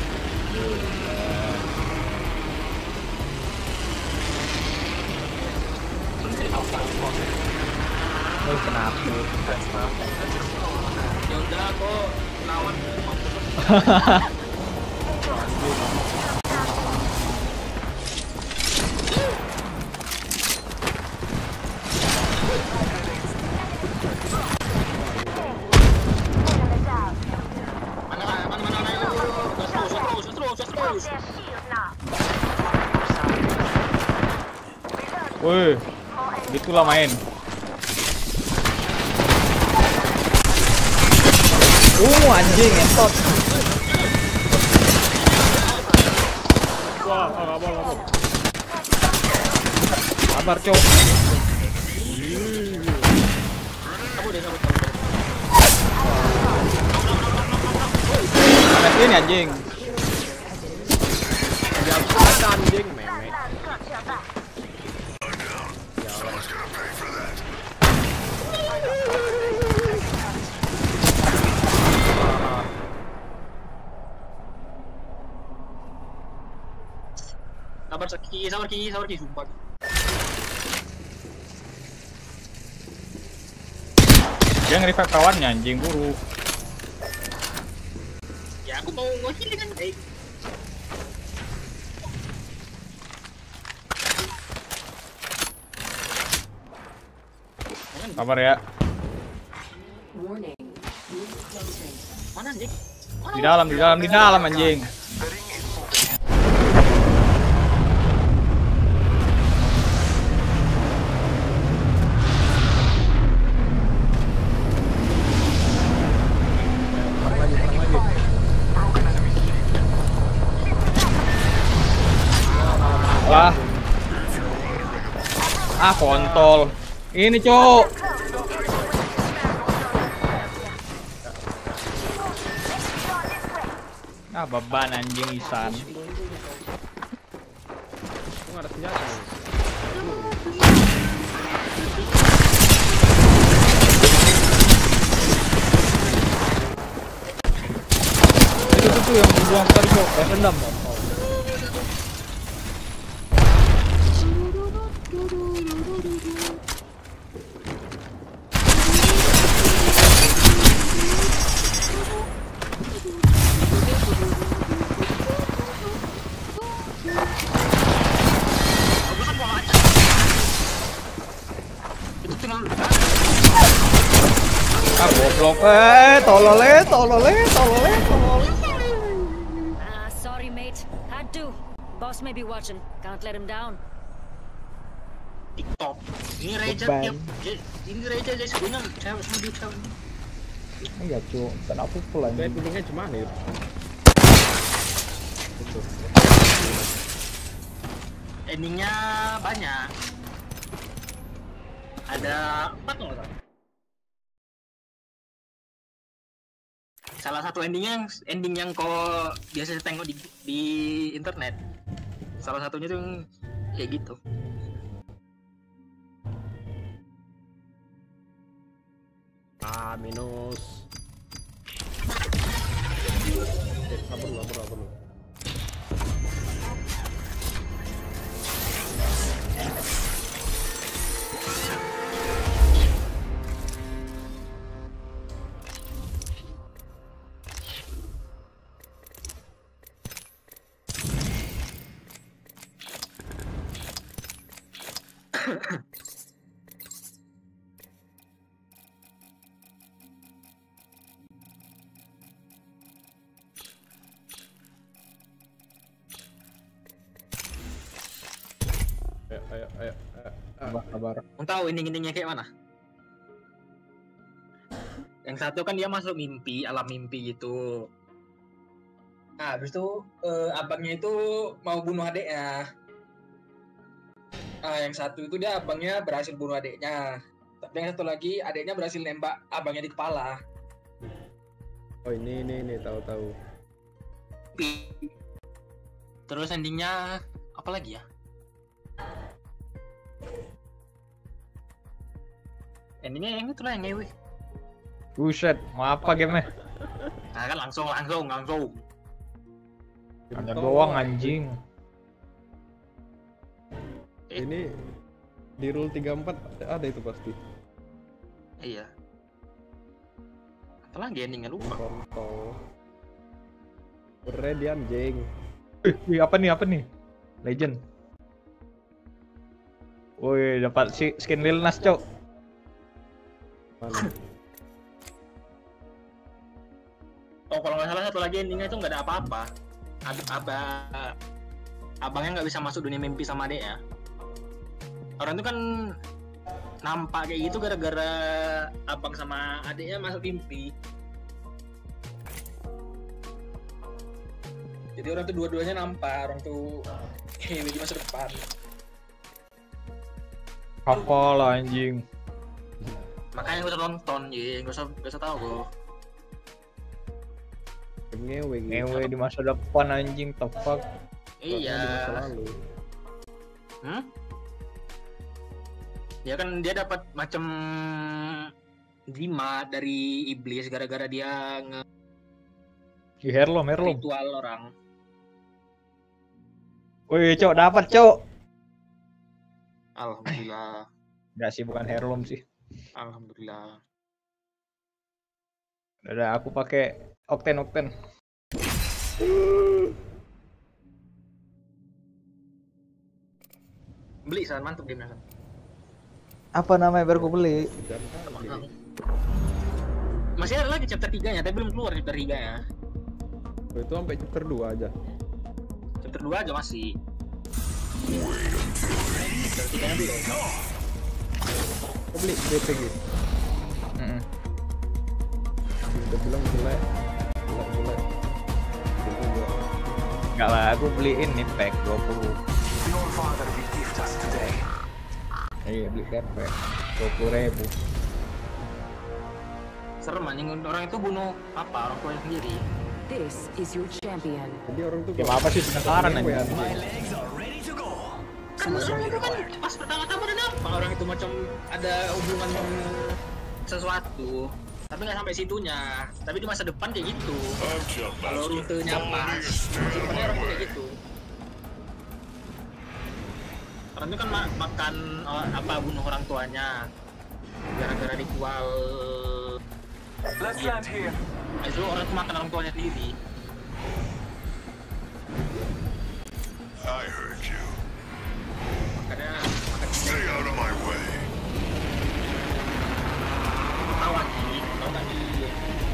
Oh, kenapa? Ya udah kok lawan. Their shield now. Wih, gitulah main. Uh, anjing entot. Wah, nggak apa nggak apa. Sabar, Cok. Ada sini anjing. Ada anjing memek. Sabar Ki, sabar Ki, sabar Ki, sumpah. Dia nge-revive kawannya anjing buru. Ya aku mau nge-heal kan baik. Sabar ya. Mana anjing? Di dalam, di dalam, di dalam anjing. Wah. Ah, kontol. Ini, Cok. Ah, beban anjing Isan. Nggak ada senjata nih. Itu tuh, tuh yang buang tadi, Cok. Eh, rendam. Ah, goblok. Eh, tolole, tolole, tolole, tolole. Ah, sorry mate. Had to. Boss may be watching. Can't let him down. TikTok. Ini Reja tiap ini Reja guys, punya cewek sama dia cewek. Enggak, Cok. Kenapa pulang? Kayak pilihnya cuma nih. Endingnya banyak. Ada empat nggak salah. Salah satu endingnya yang ending yang kau biasa tengok di, di internet. Salah satunya tuh yang kayak gitu. Ah, minus. Eh, sabar, sabar, sabar. Ayo, ayo, ayo, ayo. Sabar, sabar. Mau tahu ending-endingnya kayak mana? Yang satu kan dia masuk mimpi, alam mimpi gitu. Nah, habis itu eh, abangnya itu mau bunuh adiknya. Nah, yang satu itu dia abangnya berhasil bunuh adiknya. Tapi yang satu lagi adiknya berhasil nembak abangnya di kepala. Oh, ini, ini, ini, tahu-tahu. Terus endingnya apa lagi ya? Endingnya yang itu lah yang ngewe. Buset, mau apa gamenya? Nah kan langsung, langsung, langsung. Hanya doang anjing. Ini di rule tiga puluh empat ada itu pasti. Iya. Apa lagi endingnya lupa. Kontol. Ready anjing. Wih, apa nih, apa nih? Legend. Woi, dapat si skin Lil Nas, Cok. Mana? Oh, kalau nggak salah satu lagi endingnya itu nggak ada apa-apa. Ab abah abangnya nggak bisa masuk dunia mimpi sama adek ya. Orang itu kan nampak kayak gitu gara-gara abang sama adiknya masuk mimpi. Jadi orang tuh dua-duanya nampak, orang tuh hehehe di masa depan. Apa lah anjing. Makanya gak usah nonton, ya gak usah, gak usah tahu gue. Ngewe gitu. Ngewe di masa depan anjing, the fuck. Iya. Di masa lalu. Hmm? Ya kan dia dapat macam jimat dari iblis gara-gara dia nge Di Herlom, Herlom. ritual orang. Wih, cok, dapat, cok. Alhamdulillah. Enggak sih, bukan Herlom sih. Alhamdulillah. Udah, aku pakai Okten Okten. Beli san mantap game kan. Apa namanya baru aku beli? Masih ada lagi chapter tiga nya, tapi belum keluar chapter tiga nya. Itu sampai chapter dua aja. Chapter dua aja masih. Kau beli D P G? Mm-mm. Udah bilang jelek, jelek jelek. Enggak lah, aku beliin nih pack dua puluh. Your father will gift us today. Iya, beli pack dua puluh ribu. Serem anjing, orang itu bunuh apa orang tuanya sendiri. This is your champion. Jadi orang tuh Game apa sih penasaran aja. My legs are ready to go. Kan itu kan pas pertama-tama dan apa orang itu macam ada hubungan sesuatu. Tapi nggak sampai situnya. Tapi di masa depan kayak gitu. Kalau rutenya pas, sebenarnya orang tuh kayak gitu. Orang itu kan ma makan uh, apa bunuh orang tuanya gara-gara ritual. Let's land here. Nah, itu orang itu makan orang tuanya sendiri. I heard you. Makanya makan Stay out of my way. tahu anjing, tahu nggak dia?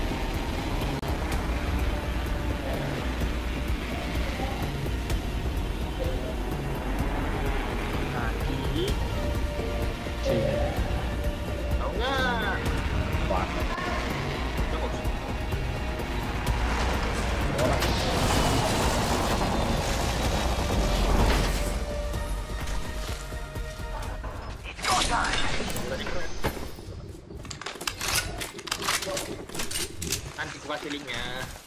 Kaki. Tahu nggak? Wah. Cukup. It's go time. Nanti gua kasih linknya.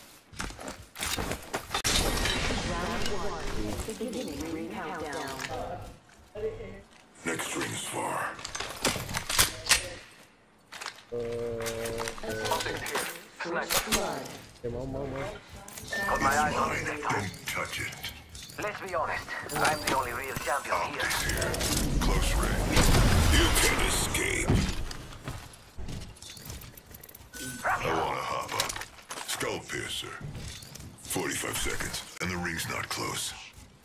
Next ring's far. Ya mau mau mau. Got my eyes on it. Don't touch it. Let's be honest. I'm the only real champion here. Close range. You can't escape. I wanna hop up. Skull piercer. forty-five seconds, and the ring's not close.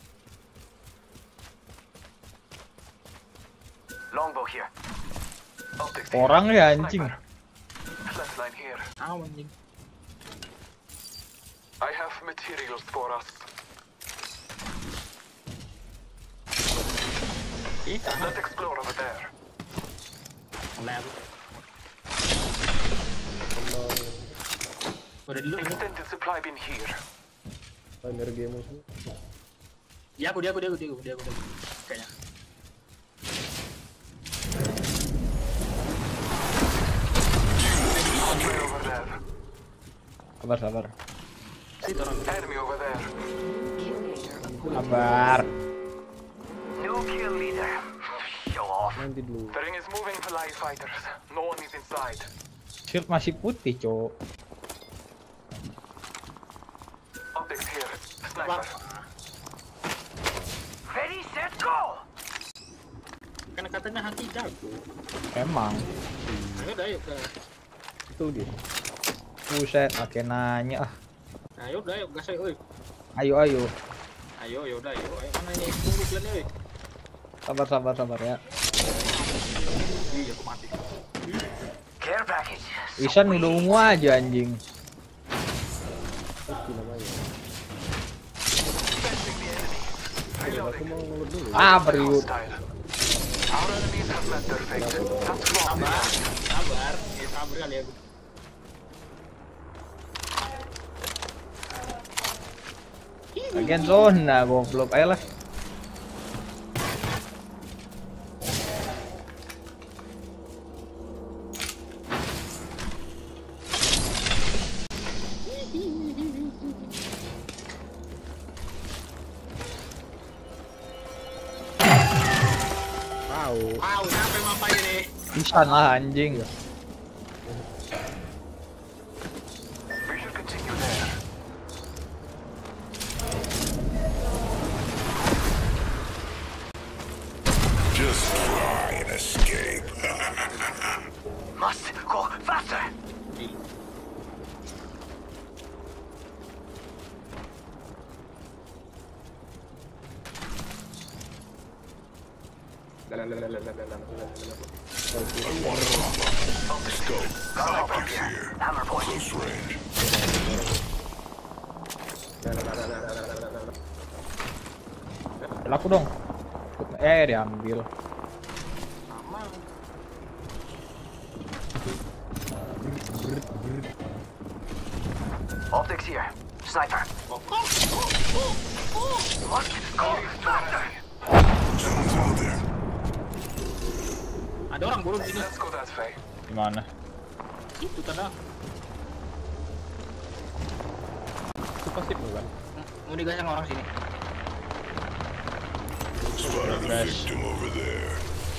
Longbow here. Optics. Orang ya anjing. Flatline here. Ah anjing. I have materials for us. Let's explore over there. Lab. Udah dulu ini. Extended supply bin here. Energi musuh. Ya aku dia aku dia aku dia aku dia aku dia. Kayaknya. Over there. Sabar, sabar. Enemy over there. Sabar. New kill leader. Show off. Nanti dulu. The ring is moving to live fighters. No one is inside. Shield masih putih, cok. Optics here. Sniper. Ready, set, go. Kan katanya haki jago. Emang. Ayo udah ayo ke. Itu dia. Buset, makin nanya ah. Ayo udah ayo gas ayo. Ayo, ayo. Ayo ya udah ayo. Ayo mana ini tunggu kalian euy. Sabar, sabar, sabar ya. Iya aku mati. Care package. Isan udah ungu aja anjing. Itu namanya. Ayo, aku mau ngelut dulu. Ah, beriut. Our enemies have met their fate. That's Sabar, sabar, ya sabar kali ya. Bagian zona goblok ayo lah. Wow, sampai mampai ini. Bisa lah anjing. Just try and escape. Must go faster. Scope. Optics here. Close range. Laku dong. Eh diambil. Optics here. Sniper. Must go faster. Someone's out there. Ada orang burung sini. Let's go that way. Gimana? Itu tanda. Itu pasti bukan. Mau digasang orang sini. Spotted the victim over there.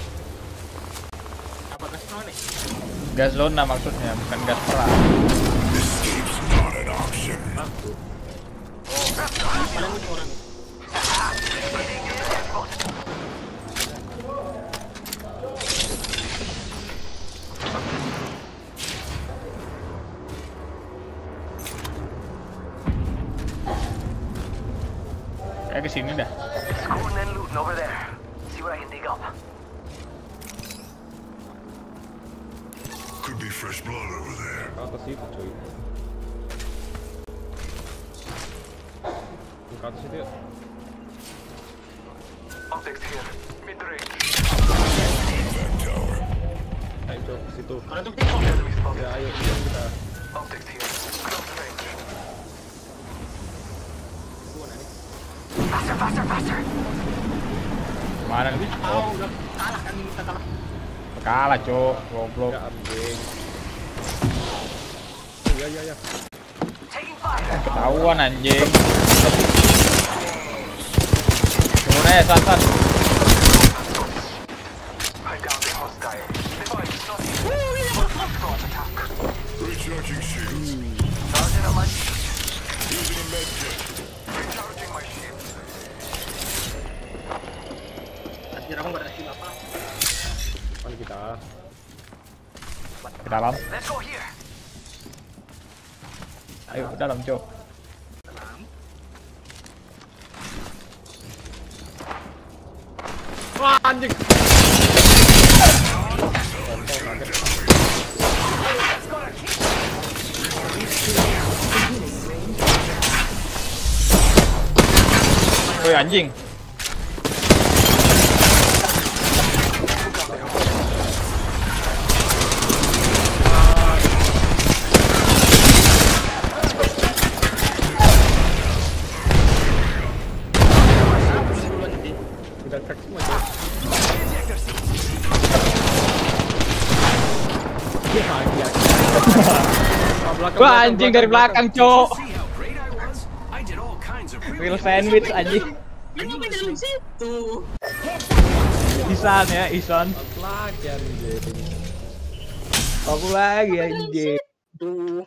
Apa gas nih? Gas zona maksudnya, bukan gas perang. Escape's not an option. Oh, paling ujung orang. Kayak kesini dah. School and loot over there. See what I can dig up. Could be fresh blood over there. Ke atas itu cuy. Ke atas itu ya. Optics here. Mid range. Back tower. Ayo coba ke situ. Mana tuh? Enemy spotted. Ya ayo kita. Optics here. Close range. Faster, faster, faster. Mana nih? Oh, udah kalah kan kita kalah. Kalah, Cok. Goblok. Ya anjing. Ya ya ya. Taking fire. Ketahuan anjing. Turun aja, San-san. I downed the hostile. Device not here. Attack. Recharging shields. Sergeant on my Using a med kit. Recharging my shield. Anjir aku enggak ada skill apa. Depan kita. Ke dalam. Let's go here. Ayo ke dalam, Cok. Wah anjing. Woi anjing. Udah crack semua coy. Wah anjing dari belakang, Cok. Real sandwich anjing. Ini apa dalam situ? Isan ya, Isan. Lagi anjing. Aku lagi anjing. Tuh.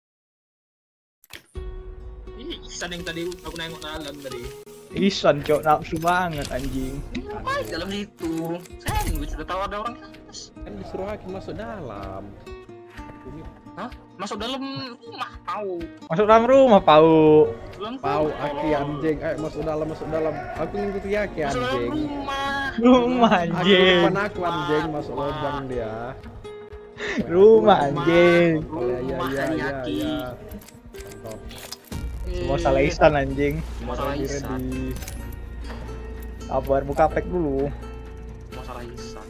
Ini Isan yang tadi aku nengok dalam tadi. Isan, Cok, nafsu banget anjing. Ngapain dalam situ? Sandwich udah tahu ada orang. Kan disuruh hakim masuk dalam. Ini Hah? Masuk dalam rumah tahu. Masuk dalam rumah, Pau. Pau Aki anjing. Ayo masuk dalam, masuk dalam. Aku ngikuti Aki Masuk dalam anjing. rumah. Rumah Aku anjing. depan aku anjing masuk lubang dia. Rumah anjing. Oh, ya ya ya ya ya. Mantap. Semua salah Isan anjing. Semua salah Ready, Isan. ready. Sabar buka pack dulu. Semua salah Raisan.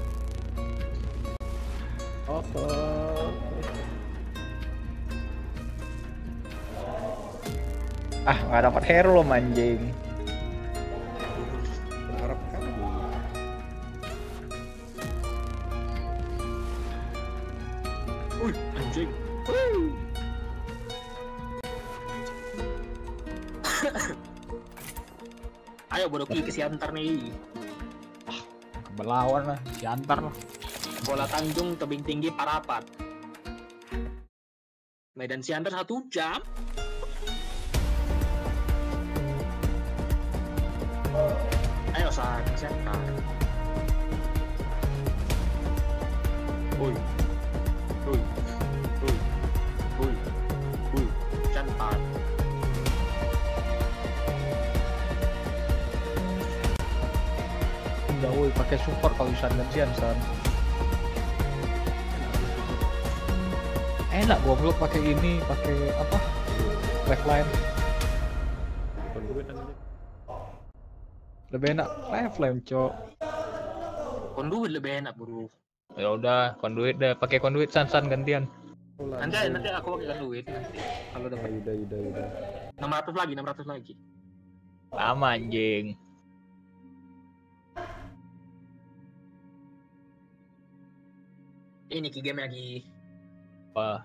Oke. Ah, nggak dapat hero loh anjing. Berharap kali. Wih, anjing. Ayo Bodoki ke Siantar nih. Berlawan lah, Siantar lah. Bola Tanjung tebing tinggi Parapat. Medan Siantar satu jam. Ayo San, Siantar. Woi. Woi. Woi. Woi. Woi. Siantar. Enggak, woi, pakai support kalau San gantian San. Enak goblok pakai ini, pakai apa? Lifeline. Lebih enak lifeline, cok. Konduit lebih enak, bro. Ya udah, konduit deh, pakai konduit San-san gantian. Nanti nanti aku pakai konduit nanti. Kalau dapat udah udah udah. enam ratus lagi, enam ratus lagi. Lama anjing. Ini ki game lagi. Apa?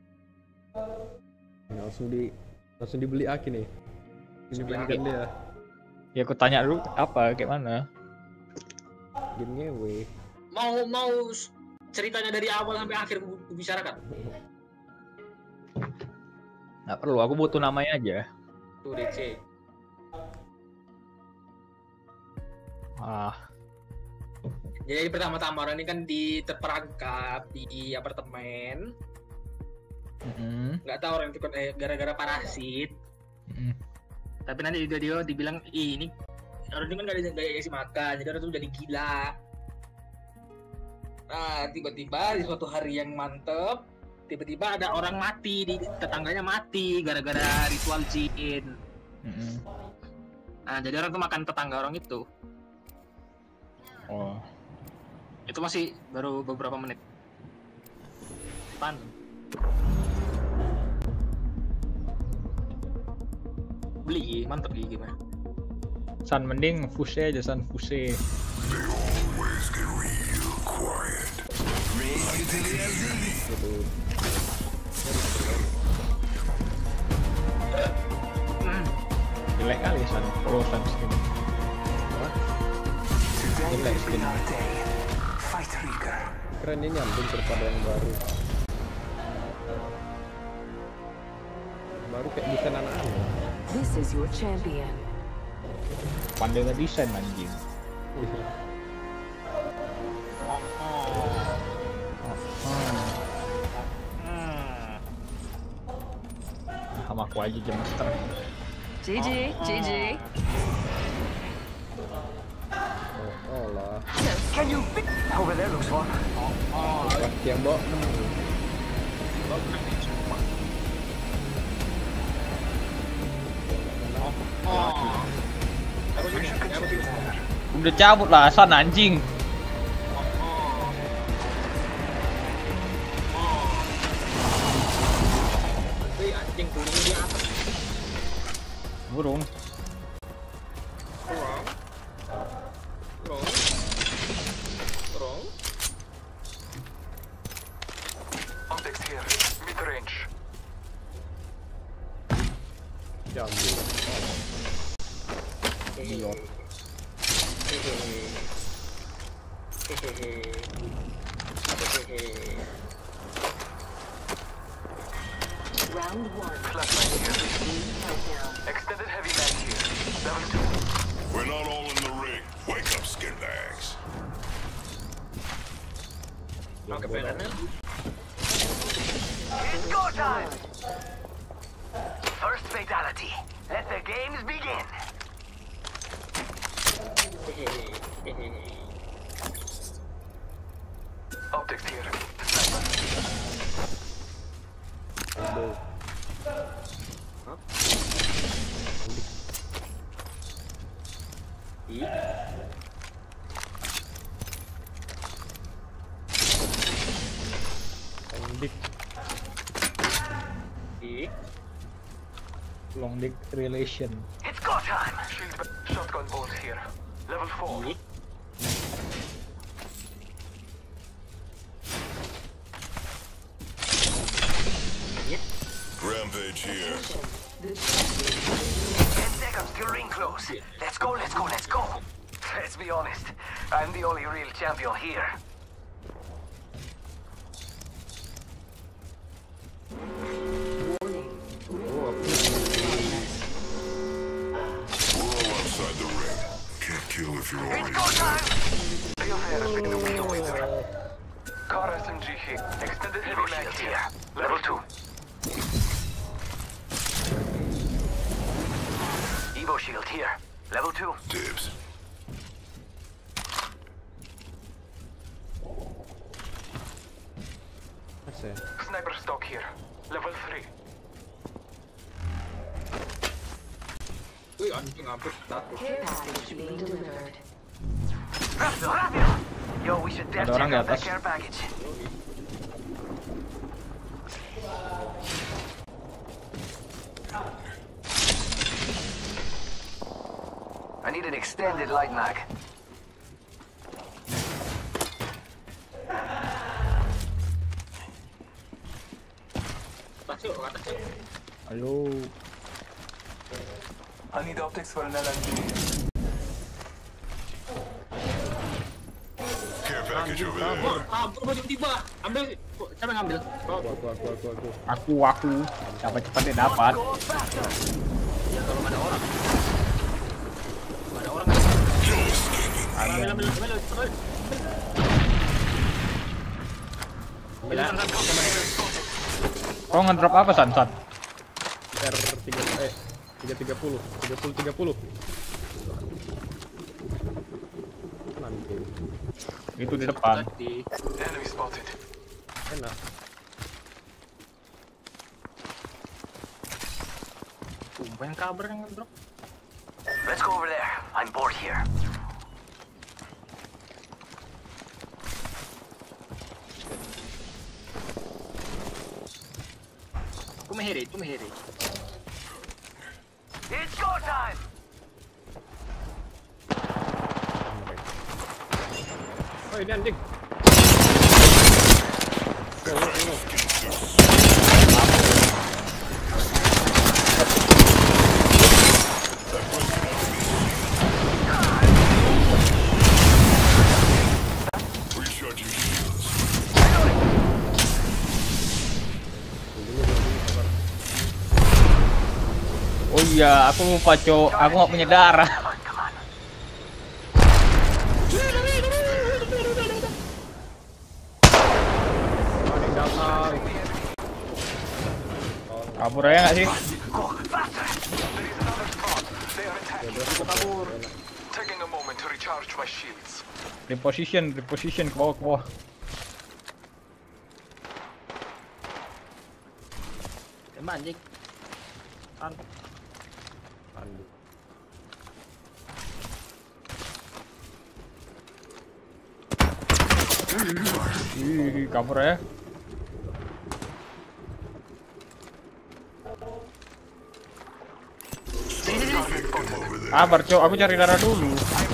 Langsung di langsung dibeli Aki nih. Ini belikan dia. Ya aku tanya dulu apa, kayak mana? Game ngewe. Mau mau ceritanya dari awal sampai akhir ku bicarakan. Nggak perlu, aku butuh namanya aja. Tuh D C. Ah. Jadi pertama-tama orang ini kan di terperangkap di apartemen. Mm-hmm. Nggak tahu orang itu kan eh, gara-gara parasit. Mm-hmm. Tapi nanti dia, dia dibilang, ih ini orang ini kan nggak dikasih makan, jadi orang itu jadi gila. Nah tiba-tiba di suatu hari yang mantep, tiba-tiba ada orang mati, di tetangganya mati gara-gara ritual jin. Mm-hmm. Nah jadi orang tuh makan tetangga orang itu. Oh. Itu masih baru beberapa menit. Pan. Beli, mantep gini gimana? San mending fuse aja San fuse. Jelek kali San, pro San skin. Jelek skin. Keren ini nyambung daripada yang baru. Baru kayak desain anak-anak. This is your champion. Pandai ngedesain anjing. Sama aku aja jam master. G G, G G. Oh lah. Can you fit over there looks fun. Yang bawa Udah cabut lah San anjing. Anjing burung di atas. Burung. Burung. Burung. Burung. Optics here. Mid range. Jambil. Iya. Round one. Flatline here. Extended heavy mag here. Level two. We're not all in the ring. Wake up, skin bags. Oke, benar. It's go time. First fatality. Let the games begin. Optics here. Aduh. Long dick relation. It's go time. Shotgun bolt here. Level four. Rampage here. Ten seconds till ring close. Let's go, let's go, let's go. Let's be honest. I'm the only real champion here. Kill if you're already it's go time! Real fair in the window waiter. Car S M G here. Extended heavy mag here. Level two. Evo shield here. Level two. Dibs. Sniper stock here. Level three. Care package being delivered. Rápido, rápido! Yo, we should Ada def orang check di out that atas. care package. I need an extended light mag. Ayo. I need optics for an L M G. Care package over there. Ah, bro, tiba-tiba. Ambil. Siapa yang ngambil? Aku, aku, aku, aku, aku. Aku aku. Dapat cepat dia dapat. Ya kalau nggak ada orang. Nggak ada orang. Ambil, ambil, ambil, ambil. Kau ngedrop apa San San? R tiga eh tiga tiga puluh tiga puluh tiga puluh. Nanti. Itu di depan. Enemy spotted. Enak. Banyak kabar yang ngedrop. Let's go over there. I'm bored here. Aku meheri, itu meheri. It's go time. Oh ini anjing. Oh iya, aku lupa cok. Aku nggak punya darah. Kabur aja nggak sih? Taking a moment to recharge my shields. Reposition, reposition ke bawah ke bawah. Tembak anjing. An. Andu. Ih, kabur ya. Sabar cok, aku cari darah dulu.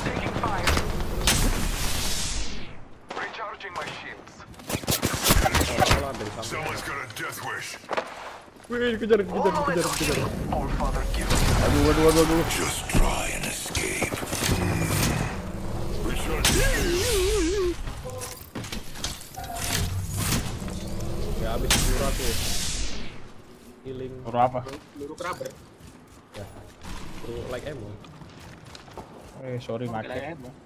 Someone's got a death wish. Wih, kejar, kejar, kejar, kejar. Aduh, aduh, aduh, aduh. Just try and escape. Ya habis peluru aku. Healing. Peluru apa? Peluru rubber. Ya. Peluru like ammo. Eh, sorry Oh, mati. like ammo.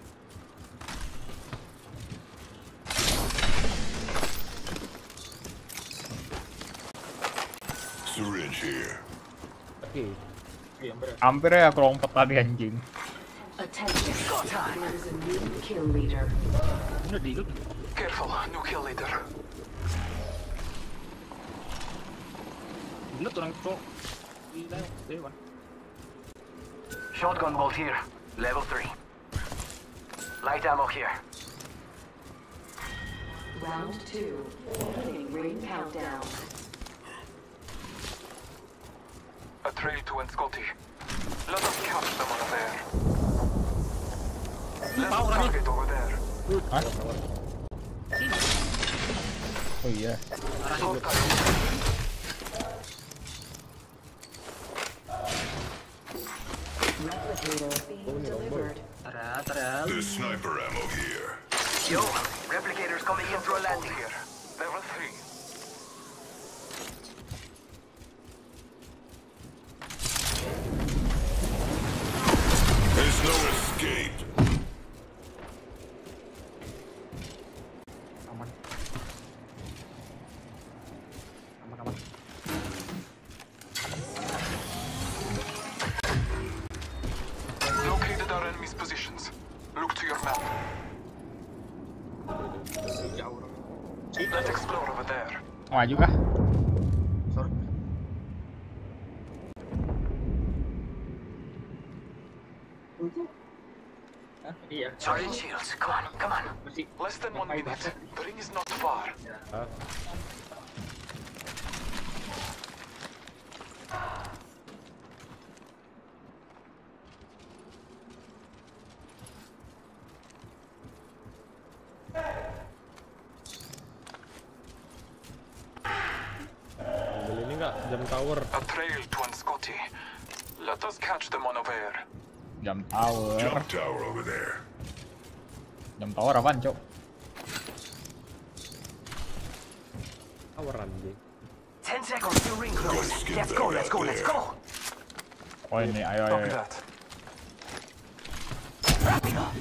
Syringe here. Oke. Hampir ya aku lompat tadi anjing. Attention. There is a new kill leader. Careful, new kill leader. Bener orang cok. Gila, dewan. Shotgun bolt here. Level three. Light ammo here. Round two. Beginning ring countdown. A trail to Enscotti. Let us catch them over there. Let's target over there. Hah? Oh iya. There's sniper ammo here. Yo, replicators coming in through a landing here. Level three. There's no escape. Aman. Aman, aman. Located our enemy's positions. Look to your map. Let's explore over there. Maju kah? Iya. Sorry, shields. Come on, come on. Less than one minute. The ring is not far. Hah? Ambil ini nggak jam tower? A trail to Enscotti. Let us catch them unaware. Jam tower. Jump tower over there. Jam tower apaan, Cok? Tower anjing. Ten seconds to ring close. Let's go, let's go, let's go. Oh ini, ayo ayo. ayo. Wrapping up.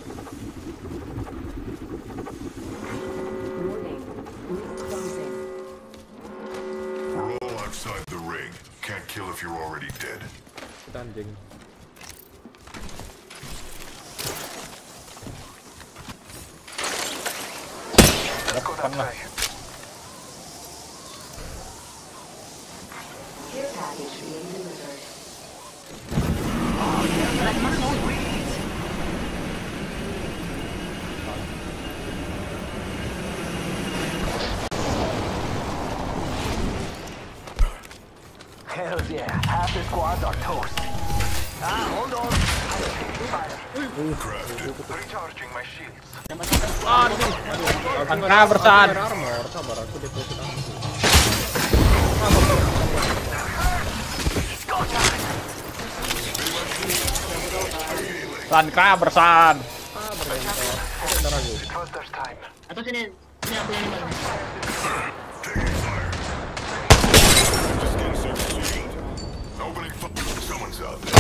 We're all outside the ring. Can't kill if you're already dead. Kita anjing. Let's go that way. Care package being delivered. Hell yeah, half the squads are toast. Ah, hold on. Fire. Recharging my shields. Angka bersahan. Armor, sabar aku deposit armor. Angka bersahan. Atau sini, sini aku yang ini. Someone's out there.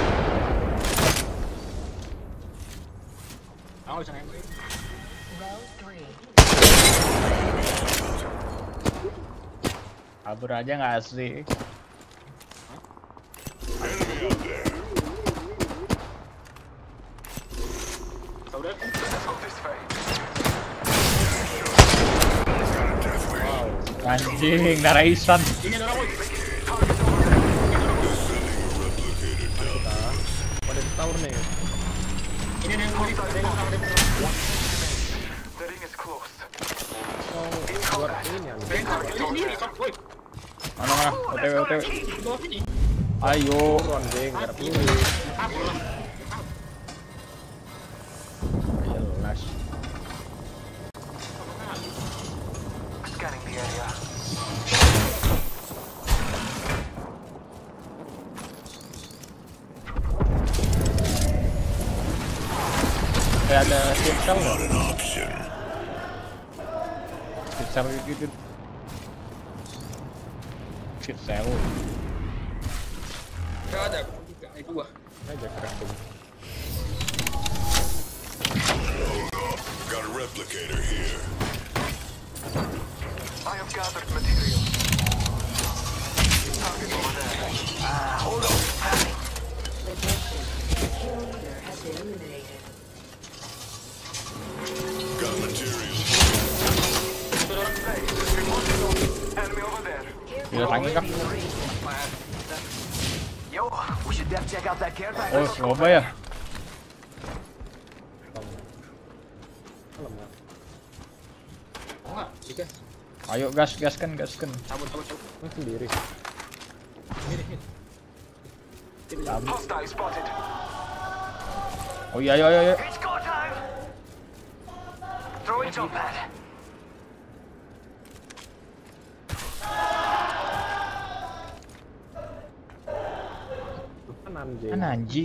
Aku bisa nembak. Kabur aja nggak asli. Anjing, darah Isan. Pada di tower nih. Ini yang mau The ring is close. Oh, buat ini anjing. Mana mana? O T W O T W. Ayo. Anjing, nggak ada peluru. Jelas. Scanning the area. Kayak ada pixel nggak? Pixel gitu. Pixel. Gak ada, ini dua. Aja crafting. Got a replicator here. I have gathered material. Target over there. Ah, hold on. Kill leader has been eliminated. Got material. Enemy over there. Bisa tangi kah? Yo, we should def check out that care package. Oh, coba ya. Oh enggak, tiga. Ayo gas, gaskan, gaskan. Cabut, cabut, cabut. Sendiri. Sini, sini. Hostile spotted. Oh iya, iya, iya. It's go time. Throwing jump pad. Kan anjing. Kan anjing.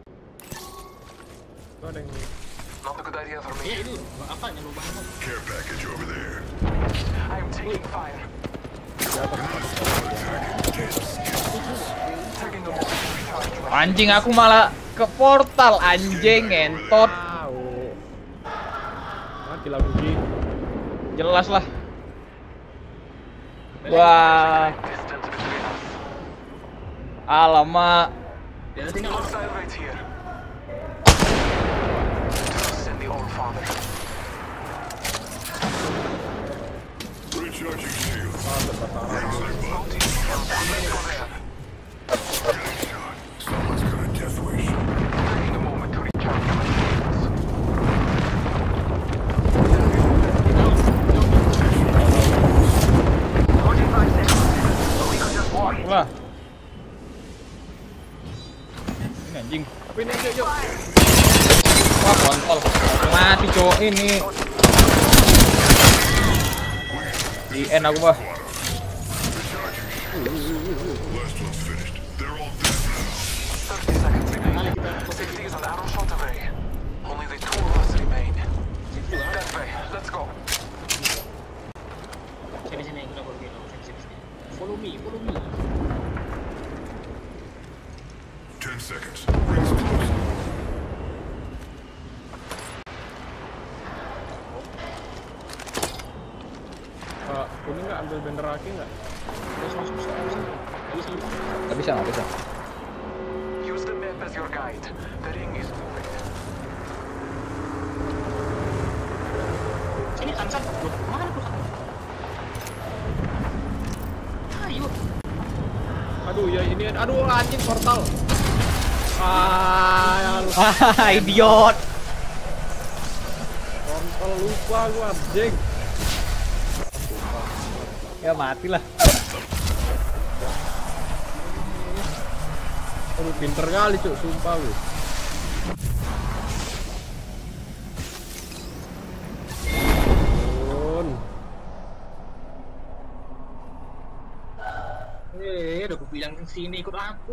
Itu ada yang Not a good idea for me. Iya itu apa yang lubang apa? Care package over there. I'm taking fire. Taking a moment to recharge. Anjing, aku malah ke portal anjing ngentot. tahu. Mati lah Buji. Jelas lah. Wah. Alamak. Hostile right here. Trust in the All Father. Recharging shields. Someone's got a death wish. Taking a moment to recharge my shields. forty-five seconds. So we could just walk. Wah. Ini anjing. Tapi ini yuk yuk. Wah, kontol. Mati cowok ini. Di end aku, bah. thirty seconds remaining. sixty is an arrow shot away. Only the two of us remain. That way, let's go. Sini sini kita pergi. Sini sini. Follow me, follow me. Ten seconds. Rings close. Pak, ini nggak ambil bender aki nggak? Gak bisa, gak bisa. Use the map as your guide. The ring is moving. Sini Samsat. Loh, mana tuh? Ayo. Aduh ya ini, aduh anjing portal. Ah, Ah, idiot. portal lupa gua anjing. Ya matilah. Aduh pinter kali cuk, sumpah lu. Eh, udah gue bilang sini ikut aku.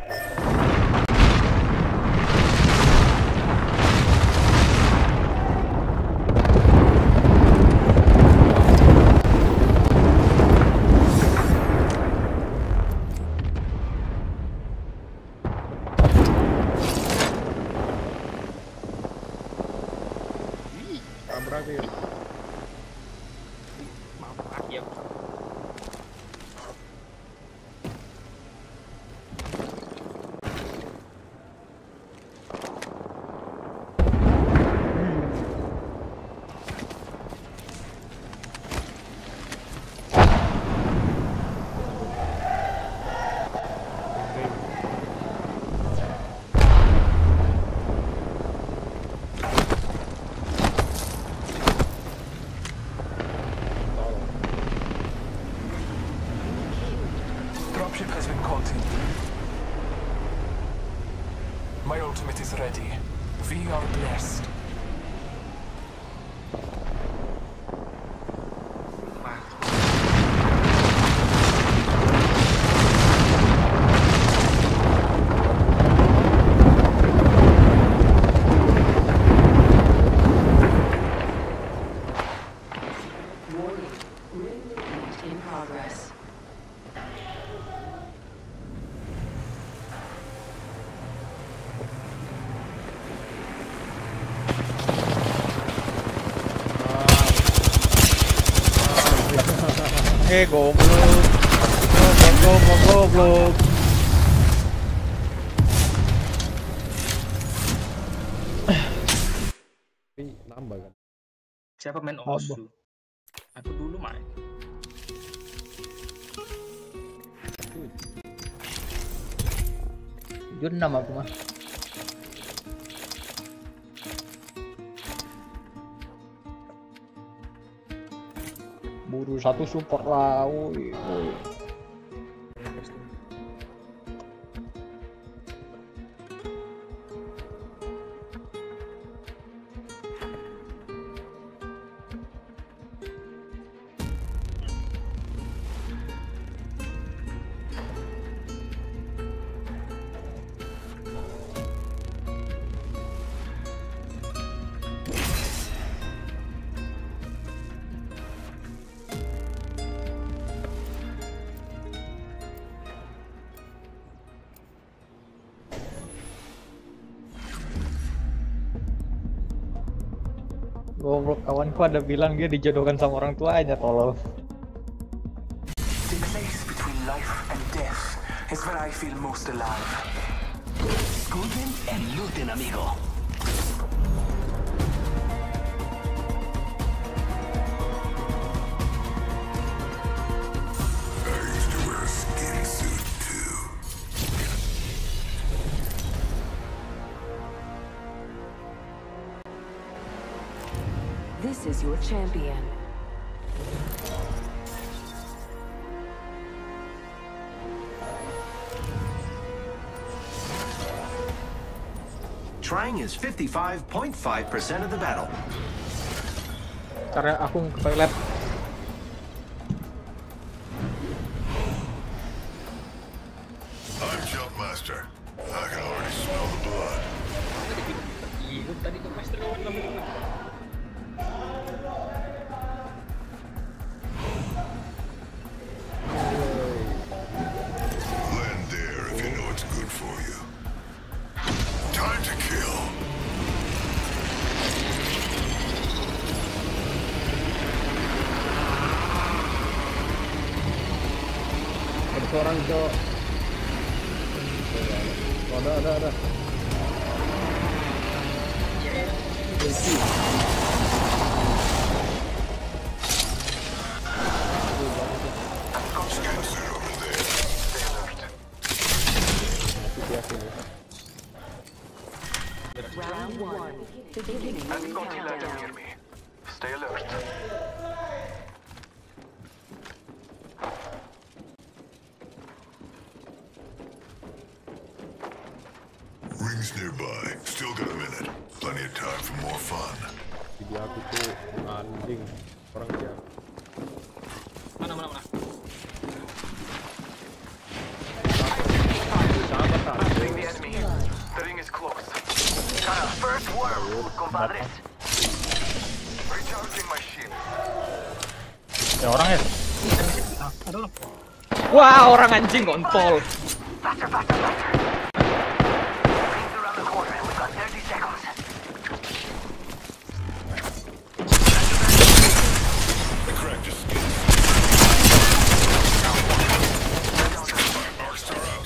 Tabrak ya. Maaf ya. Dropship has been called in. My ultimate is ready. We are blessed. In progress. Eh, goblok. Goblok, goblok, goblok. Tapi nambah kan. Siapa main Osu? Aku dulu main. Jujur nama aku mah. Buru satu support lah, woi, woi. Goblok, kawanku ada bilang dia dijodohkan sama orang tuanya, tolol. The place between life and death is where I feel most alive. Escuchen and looten, amigo. This is your champion. Trying is fifty-five point five percent of the battle. Karena aku ke toilet. I'm Jumpmaster. I can already smell the blood. Tadi ke master kawan kamu. Land there if you know it's good for you. Time to kill. Ada seorang cok. Oh, ada ada ada. Round one. I've got you let near me. Stay alert. Rings nearby. Still got a minute. Plenty of time for more fun. Video aku tuh anjing. Orang dia. Mana mana mana. Battling the enemy. The ring is close. Got a first worm, compadres. Recharging my shield. Ya orang ya? Wah, orang anjing kontol. Faster, faster, faster. Rings around the corner and we've got thirty seconds. The crack just skinned. Arcstar out.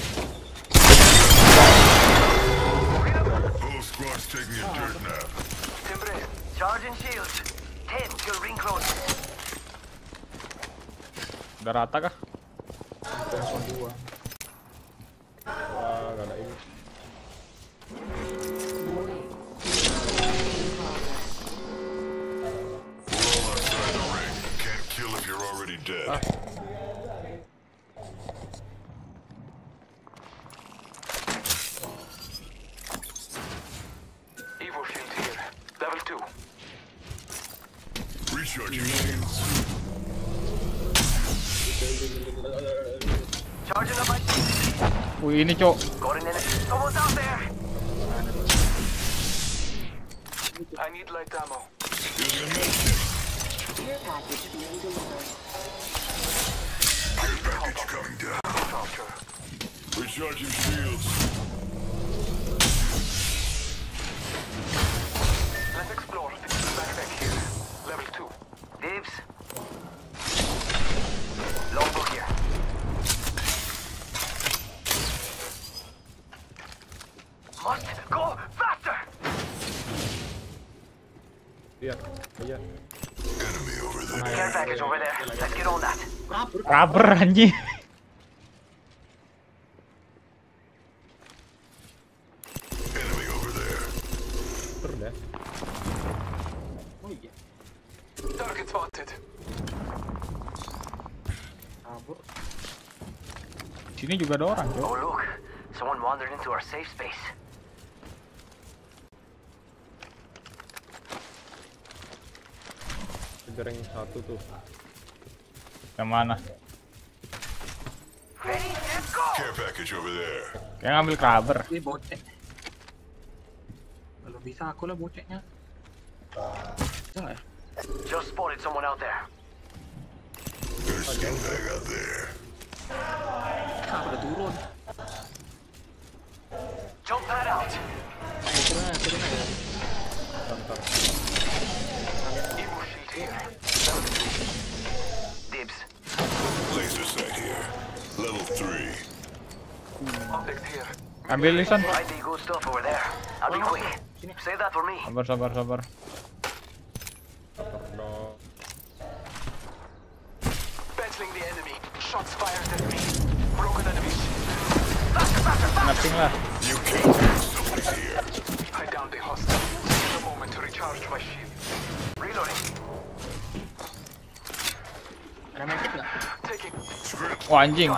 Whole squad's taking a dirt nap. Timbre, charge and shield. Ten till ring closes. Udah rata kah? Langsung dua. Wah, gak ada ini. We're all outside the ring. Can't kill if you're already dead. Ah. Evo shield here. Level two. Recharging shields. Charging up my Wih, ini cok. got an enemy. Someone's out there. I need light ammo. Care package being delivered. Care package coming down. Recharging shields. Let's explore the backpack here. Level two. Dibs. Longbow here. Must go faster. Lihat, iya. Enemy over there. Care package over there. Let's get on that. Rubber anjing. Enemy over there. Terus. Oh iya. Target spotted. Kabur. Sini juga ada orang, cok. Oh look, someone wandered into our safe space. Kejar yang satu tuh. Yang mana? Care package over there. Kayak ngambil rubber. Ini bocek. Kalau bisa aku lah boceknya. Bisa nggak ya? Just spotted someone out there. There's a skill bag out there. Kenapa udah turun? Jump pad out. Turun aja, turun aja. Bentar. Dibs. Laser sight here. Level three. Optics here. Ambil lisan. Might be good stuff over there. I'll be quick. Save that for me. Sabar, sabar, sabar. Battling the enemy. Shots fired at me. Broken enemy shield. Nothing lah. You can't take somebody's here. I downed a hostile. Take a moment to recharge my shield. Reloading. Ada medkit nggak? Taking. Wah anjing.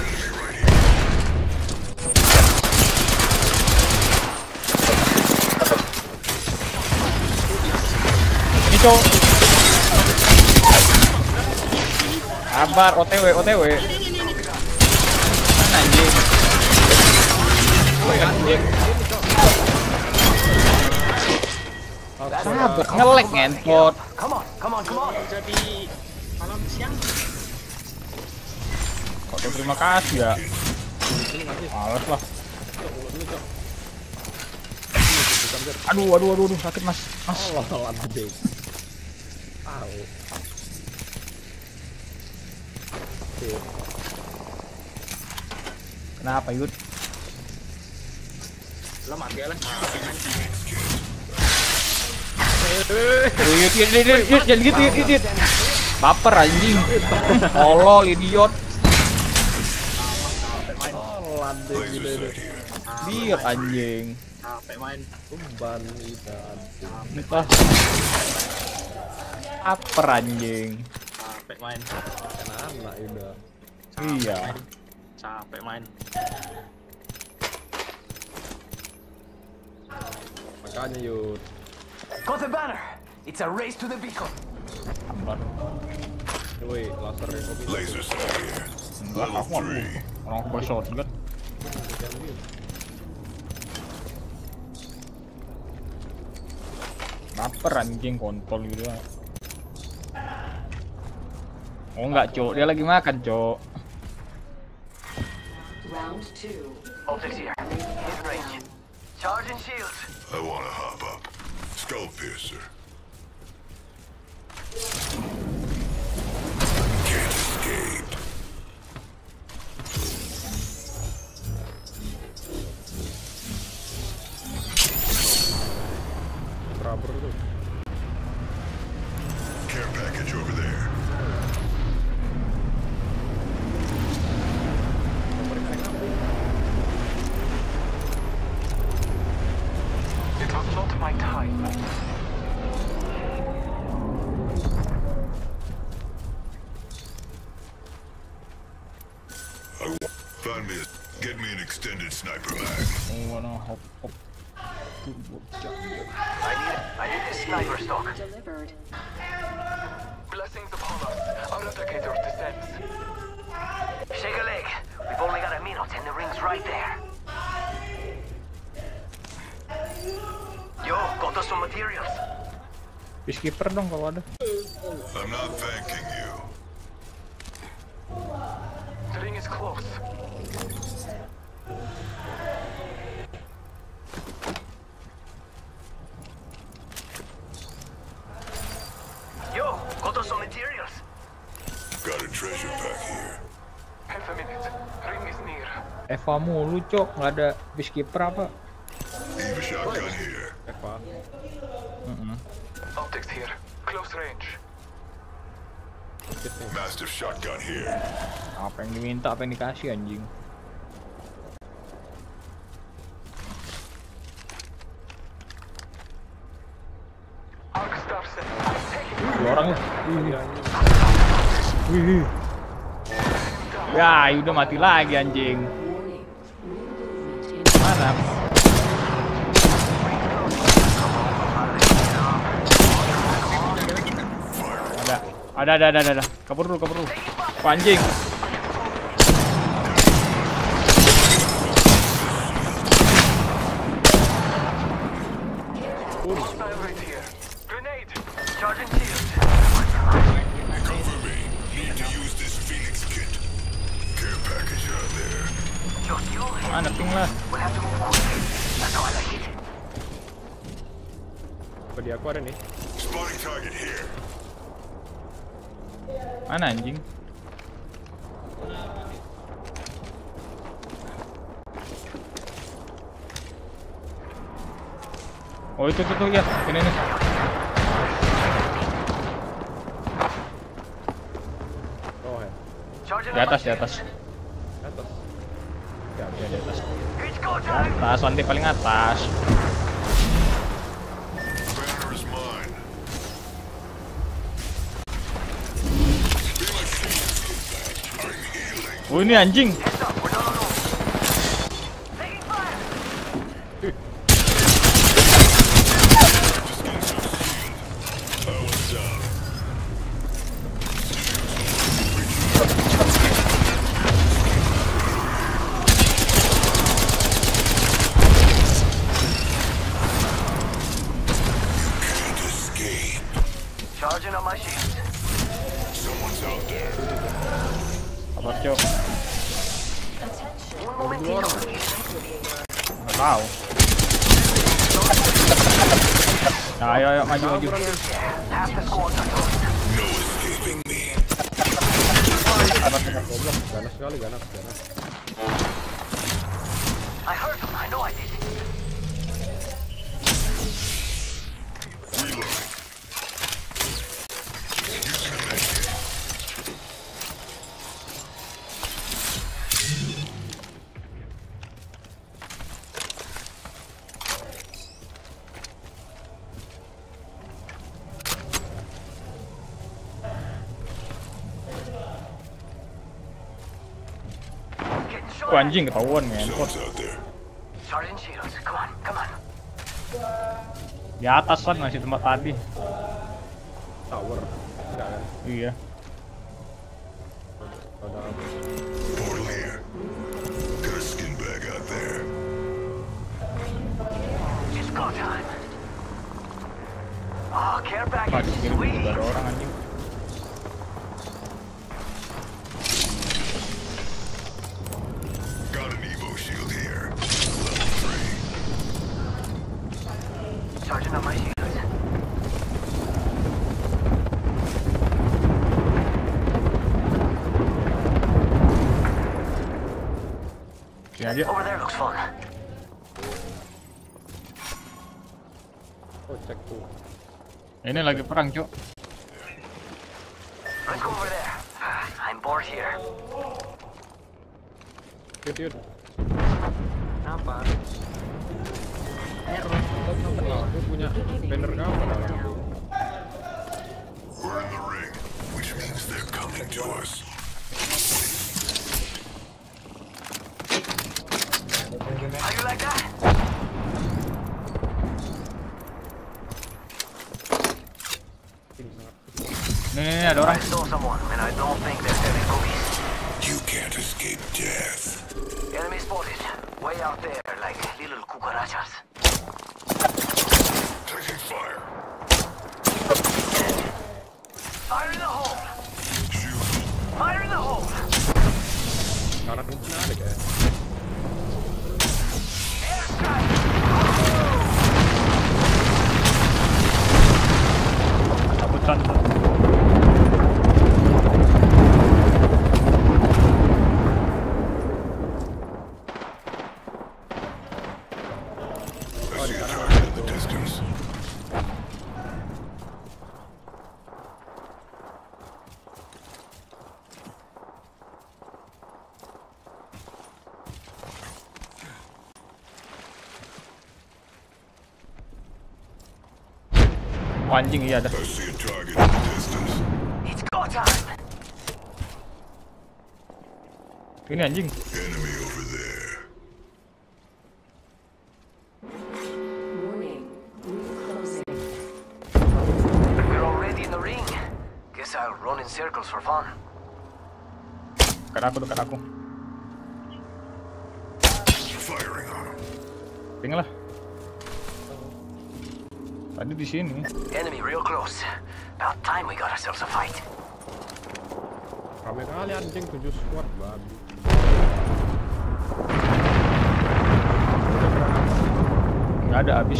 Ini cowok. Sabar, O T W, O T W. Mana anjing? Woi anjing. Sabar, nge-lag ngentot. Come on, come on, come on. Jadi malam siang. Oke, terima kasih ya. Males lah. Aduh, aduh, aduh, aduh, sakit mas. Mas. Allah, anjing. Au. Kenapa Yud? Lo mati lah. Yud, Yud, Yud, Yud, jangan gitu, Yud, Yud, Yud. Baper anjing. Tolol, idiot. Biar anjing. Capek main. Umban kita. Entah. Baper anjing. Capek main. Kenapa udah? Iya. Capek main. Makanya Yud. Got the banner. It's a race to the beacon. Sabar. Woi, laser yang kopi. Laser sight here. Enggak, aku mau. Orang besot kan. Baper anjing kontol gitu. Oh enggak, Cok. Dia lagi makan, Cok. Round two. Optics here. Hit range. Charging shields. I wanna hop up. Skull piercer. Can't escape. Rubber tuh. Care package over there. It was not my time. Find me a, get me an extended sniper mag. Oh, no, hop, hop. I need, I need this sniper stock. Delivered. Blessings upon us. Our replicator descends. Shake a leg. We've only got a minute and the ring's right there. Yo, got us some materials. Peacekeeper dong kalau ada. I'm not thanking you. The ring is close. Yo, got us some materials. Got a treasure pack here. Half a minute. Ring is near. Eva mulu, Cok. Nggak ada peacekeeper apa? Eva shotgun here. Eva. Mm-mm. Optics here. Close range. Master shotgun here. Apa yang diminta, apa yang dikasih anjing. Arc star set. Dua orang ya. Wih. Ya, udah mati lagi anjing. Mana? Ada, ada, ada, ada, ada. Kabur dulu, kabur dulu. Oh, anjing. Hostile right here. Grenade. Charging shield. Cover me. Need to use this Phoenix kit. Care package out there. Just you. Mana ping lah. We'll have to move quickly. That's how I like it. Apa di aku ada nih? Spotting target here. Mana anjing? Oh itu tuh tuh ya, ini nih. Oh ya. Di atas, di atas. Di atas. Ya, ya di atas. Di atas, nanti paling atas. Oh ini anjing. Charging on my shield. Someone's out there. Apa cok? Un momentito. Nggak tahu. Nah, ayo ayo maju maju. Half the squad are gone. No escaping me. Goblok, ganas sekali, ganas, ganas. I heard him. I know I did. Wah anjing ketahuan men. Sergeant Shields, come on, come on. Di atas kan masih tempat tadi. Tower. Enggak kan? Iya. Portal here. Got a skin bag out there. It's go time. Oh, care Wah, package. di kiri juga ada orang anjing. Got an Evo shield here. Level three. Sergeant on my shield. Sini aja. Over there looks fun. Oh, cek tuh. Ini lagi perang cok. Let's go over there. I'm bored here. Yud, yud. Kenapa? Error. Aku punya banner kamu dalam. We're in the ring, which means they're coming to us. How you like that? Nih, nih, nih ada orang. I saw someone, and I don't think they're selling cookies. You can't escape death. Enemy spotted. Way out there, like little cucarachas. Taking fire. Fire in the hole! Fire in the hole! Sekarang ini menarik ya. Airstrike! Cabutan. I see a target in the distance. Oh, anjing iya ada. I see a target in the distance. It's go time! Ini anjing. Enemy over there. Warning. Ring closing. We're already in the ring. Guess I'll run in circles for fun. Dekat aku, dekat aku. Firing on him. Tinggal lah. Tadi di sini. Enemy real close. About time we got ourselves a fight. Rame kali anjing, tujuh squad babi. Nggak ada habis.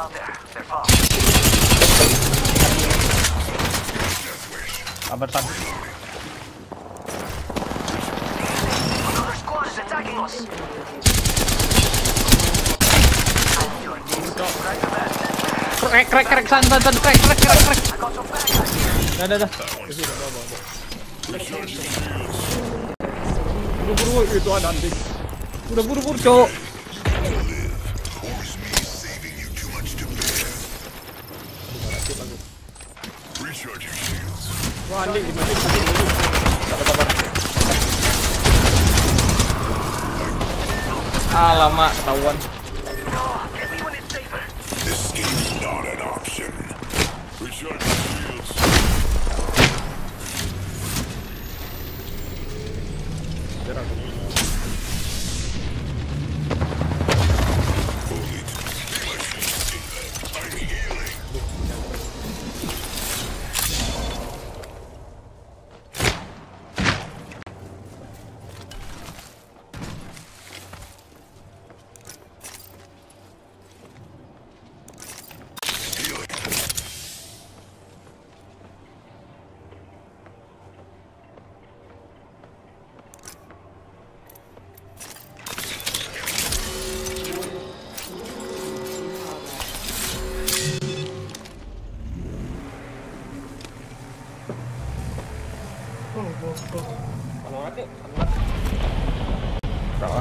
out there. They're far. Sabar San. Another squad is attacking us. Krek krek krek San San San krek krek krek krek. Dah dah dah. Buru-buru itu ada anjing. Udah buru-buru, Cok. Wah, anjing gimana sih? Alamak, ketahuan. This is not an option. Recharge shields. Berapa?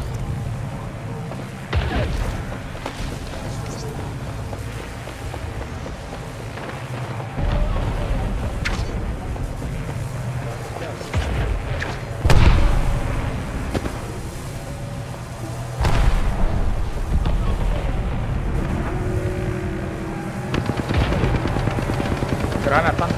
Granat, Bang.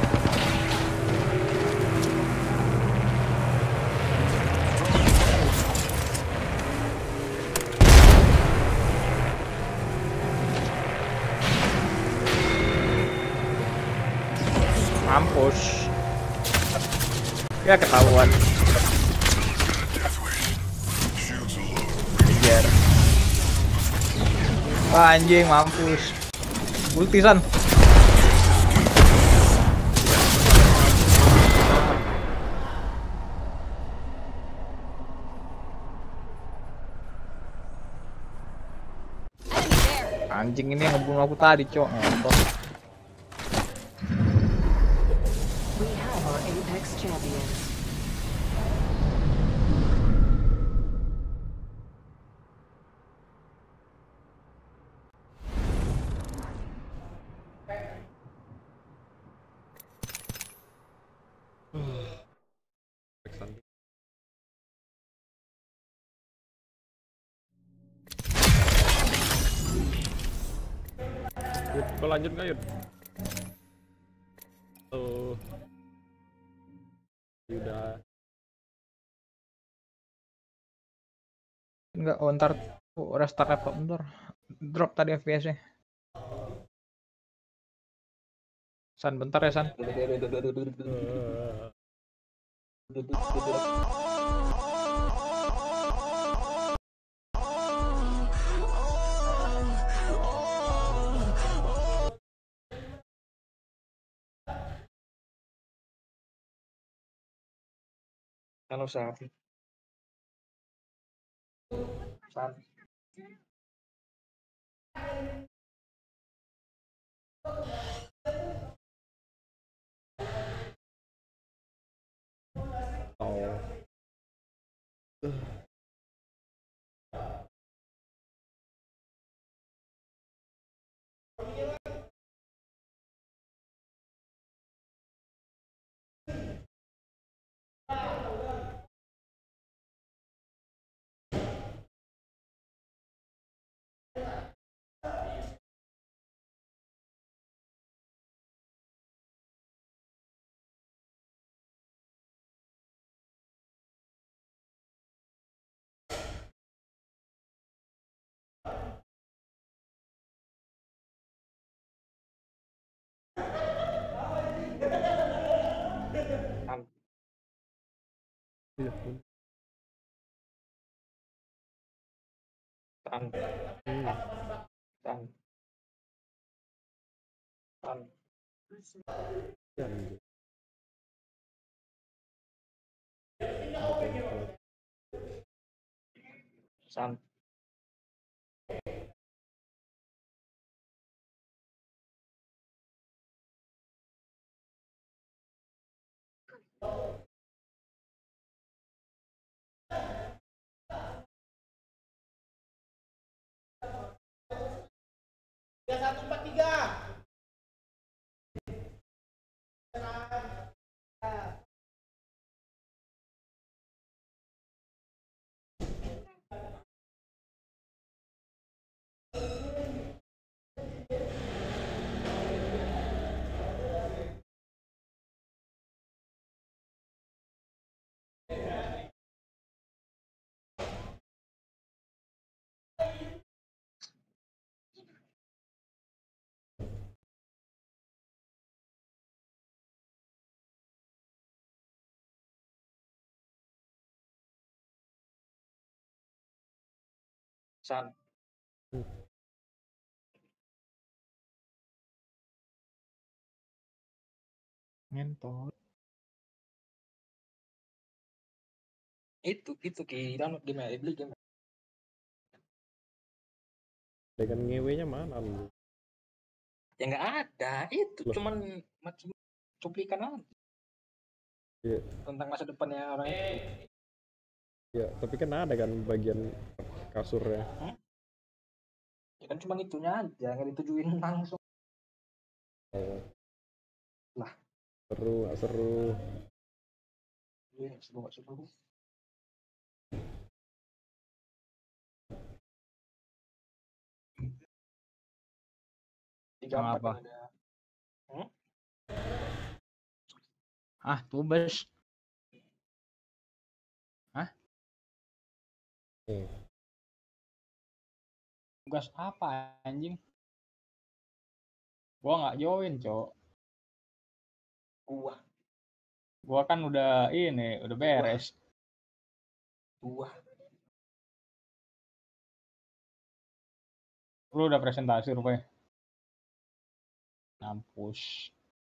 Mampus. Ya ketahuan. Biar. Wah, anjing mampus. Ulti San. Anjing ini yang ngebunuh aku tadi, Cok. Ngentot. We have our Apex champions. Yud, kau lanjut nggak Yud? Oh, udah. Enggak, oh, ntar oh, restart laptop bentar. Drop tadi F P S-nya. San, bentar ya San. Halo, San. San. Oh. San. San. San. tiga satu empat tiga. San. Ngentot. Itu itu ki download game ya, beli game. Dengan ngewenya mana lu? Ya nggak ada, itu Loh. cuman macam cuplikan aja Iya. tentang masa depannya orang itu. Ya, tapi kan ada kan bagian kasurnya. Hmm? Ya kan cuma itunya aja, nggak ditujuin langsung. Oh. Lah. Seru, nggak seru. Iya, seru nggak seru. Tiga empat Apa? ada. Hmm? Ah, tubes. Hah? Hmm. Tugas apa anjing? Gua nggak join, Cok. Gua. Gua kan udah ini, udah beres. Gua. Lu udah presentasi rupanya. Mampus.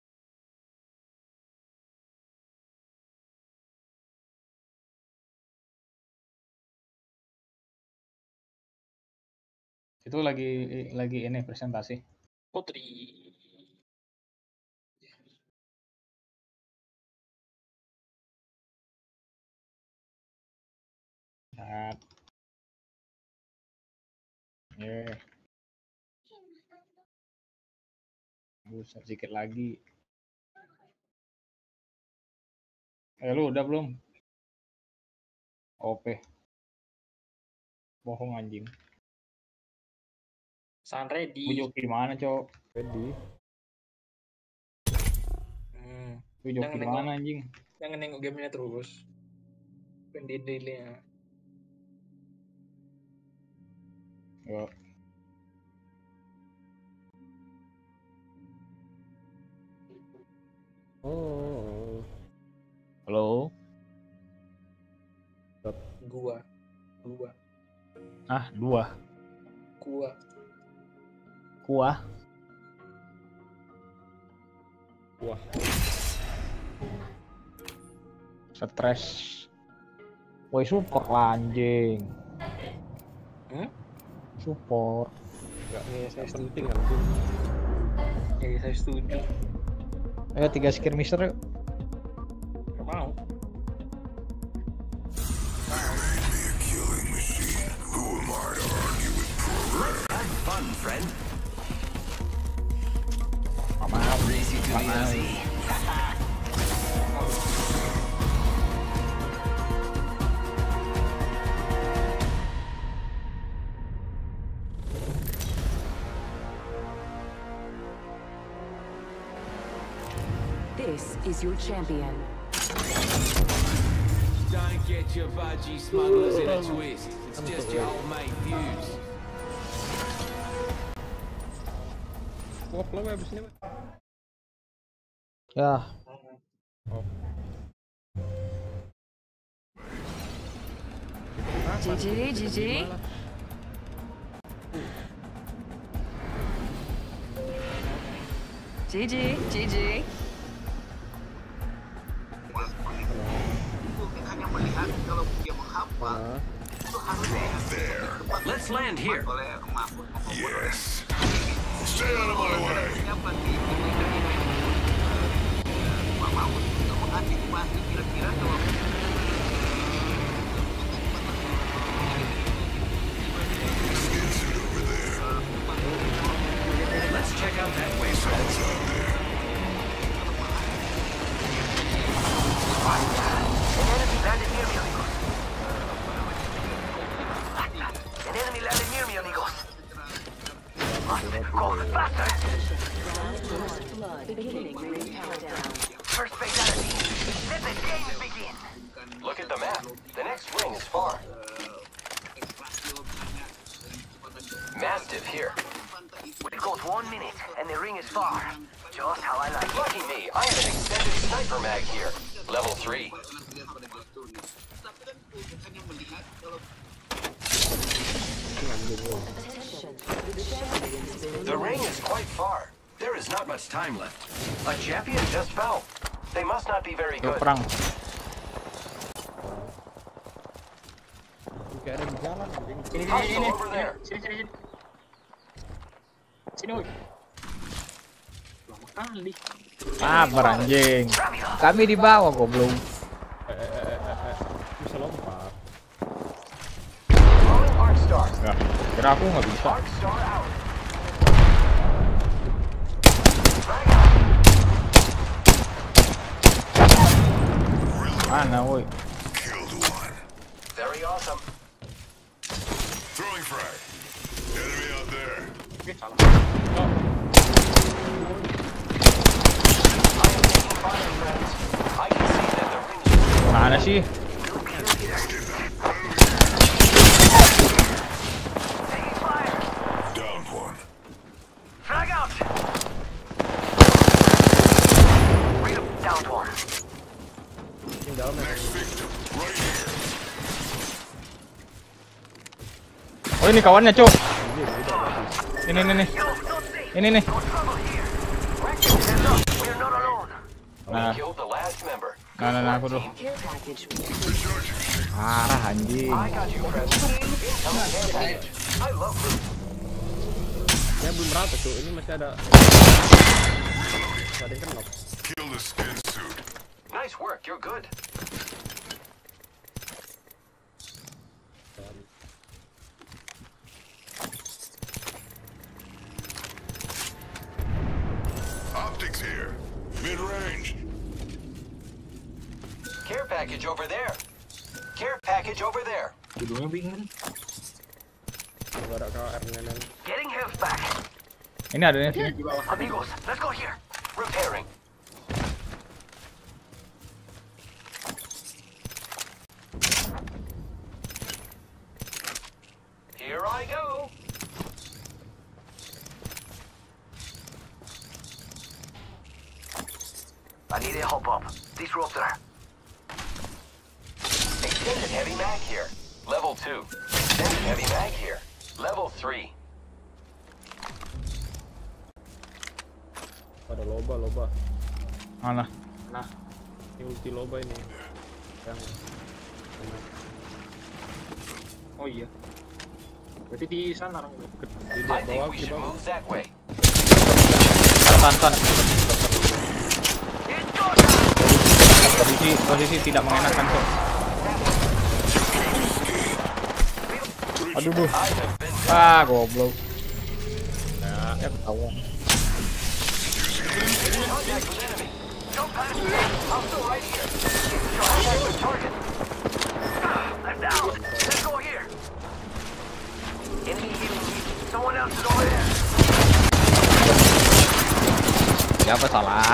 Itu lagi lagi ini presentasi. Putri. Lihat. Yeah. Buset, sedikit lagi. Eh, lu udah belum? O P. Bohong anjing. San ready. Bujuk gimana, Cok? Ready. Hmm. Bujuk Jangan gimana nengok- anjing? Jangan nengok gamenya terus. Pendidilnya. Yo. Oh. Halo. Gua. Gua. Ah, dua. Gua. Kuah. Wah. Stres. Woi, support lah anjing. Hmm? Support. Enggak, Iya, saya penting kan sih. Iya, saya setuju. Ayo tiga skirmisher yuk. Gak mau. Have fun, friend. Gak mau. Race you to Gak the mau. L Z. This is your champion. Don't get your budgie smugglers in a twist. It's just your old mate Fuse. Wah, lo abis ini. Ya. Oh. G G, G G. G G, G G. Let's land here. Yes. Stay out of my way. Let's check out that way, friends. An enemy landed near me, amigos. Go faster! First fatality. Let the games begin. Look at the map. The next ring is far. Mastiff here. We've got one minute, and the ring is far. Just how I like it. Lucky me, I have an extended sniper mag here. Level three. The ring is quite far. There is not much time left. A champion just fell. They must not be very good. Perang. Kayak ada di jalan. Sini sini sini. Sini sini sini. Sini woi. Lama kali. Sabar anjing. Kami di bawah goblok. Bisa lompat. Enggak, kira aku nggak bisa. Mana woi? Very awesome. Throwing frag. Enemy out there. Mana sih? Down one. Frag out! Down one. Next victim, right here. Oh ini kawannya cok. Ini ini nih. Ini nih. Nah. Nah nah nah aku dulu. Parah anjing. Ya belum rata tuh. Ini masih ada. Ada yang kenop. Kill the skin suit. Nice work, you're good. Optics here. Mid-range. Care package over there. Care package over there. Judulnya bingung. Ada K R nenek. Getting health back. Ini ada nih sini. Amigos, let's go here. Repairing. Here I go. I need a hop up. Disruptor. Extended heavy mag here. Level two. Extended heavy mag here. Level three. Ada loba loba. Mana? Nah, ini ulti loba ini. Yang. Oh iya. Berarti di sana orang. Di bawah di bawah. Tan-tan. Posisi posisi tidak mengenakan kok. Aduh duh. Ah goblok. Nah, ya ketahuan. I'm down. Let's go here. Enemy healing me. Someone else is over there. Siapa salah?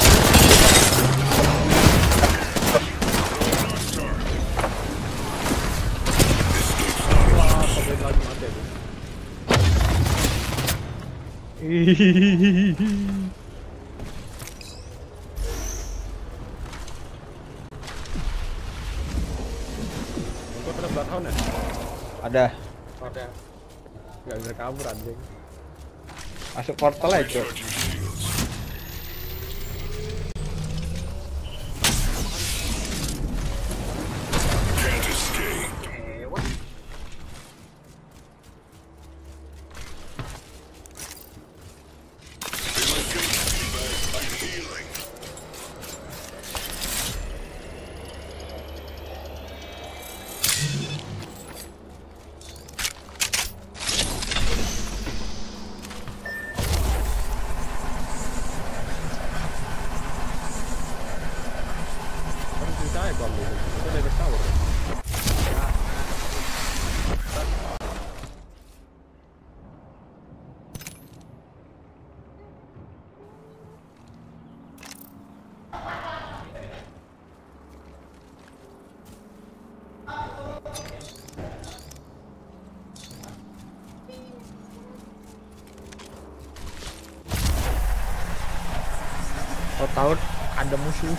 Kok ada bloodhound ya? Ada. Ada. Gak bisa kabur anjing. Masuk portal aja. Tahu-tahu ada musuh.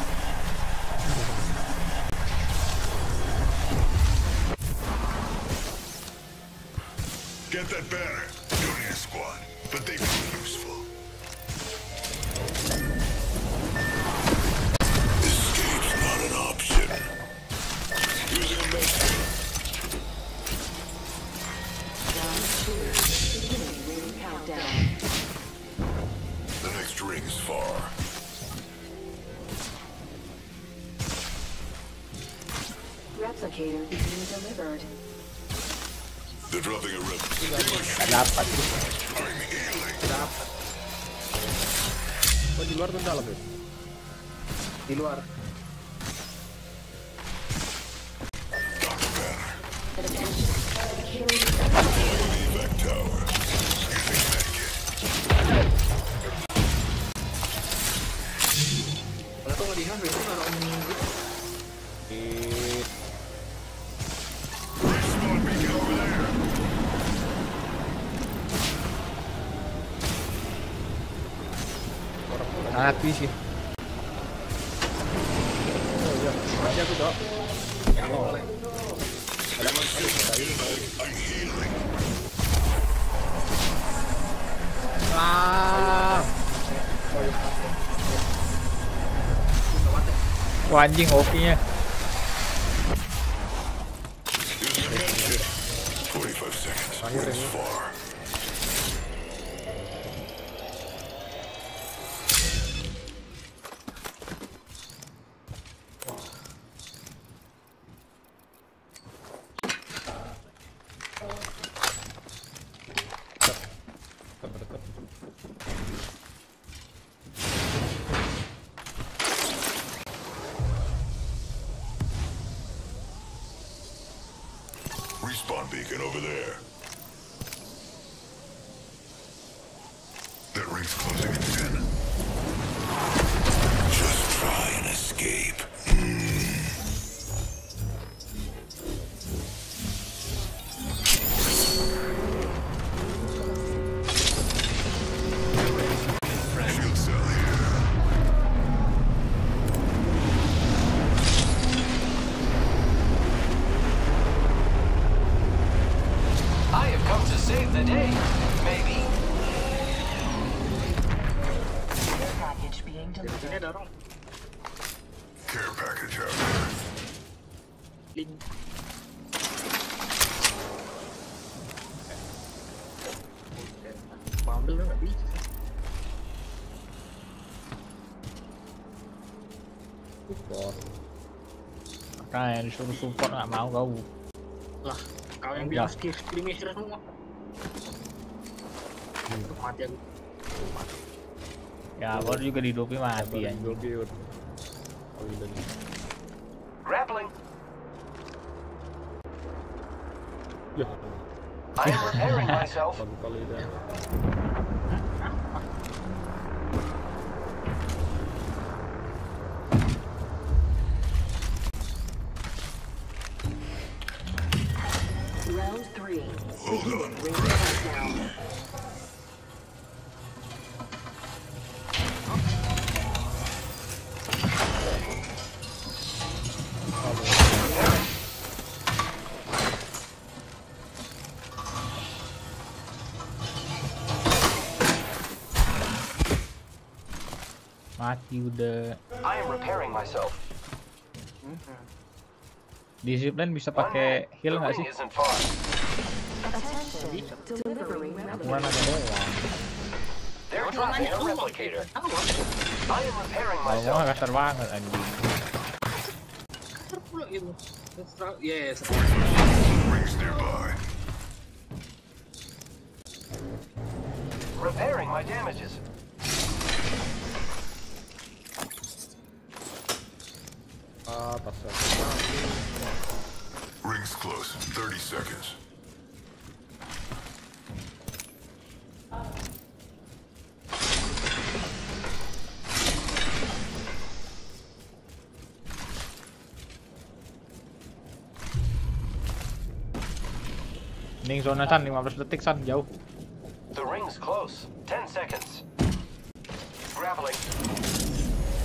Get that banner. Don't need a squad, but they be useful. Escape's not an option. Using a medkit. Countdown. The next ring is far. Replicator being delivered. They're dropping a rep. Dapat. I'm healing. Oh, di luar tuh dalam ya? Di luar. Evac tower. Using medkit. Kalau tuh nggak di hand, itu naruh omni gitu. Respawn beacon over there. Mati sih. Oh iya, mati aku dok. Ya boleh. Ada manusia ada ini. I'm healing. Ah. Wah, anjing hokinya. twenty-five seconds. It's far. Respawn beacon over there. That ring's closing in ten. Just try and escape. Mm. Shield cell here. I have come to save the day. Maybe. Package being delivered. Ini ada orang. Care package out there. Link. Bundle nggak bisa. Support. Makanya disuruh support nggak mau kau. Lah, kau yang bilang skill skillnya istirahat semua. Aduh, mati aku. Ya, baru juga di dopi mati anjing. Dopi. Oh, ini. Grappling. Ya. I am repairing myself. Baru kali dah. Round three. Hold on. Ring countdown. Mati udah. I am repairing myself. Disiplin bisa pakai heal nggak sih? Isn't far. Mana ada doang. They're dropping a replicator. I am repairing Kalau myself. mah kasar banget anjing. Yes. Rings nearby. Repairing my damages. Atas. Rings close. thirty seconds. Mending zona San lima belas detik San jauh. The ring's close. ten seconds. Grappling.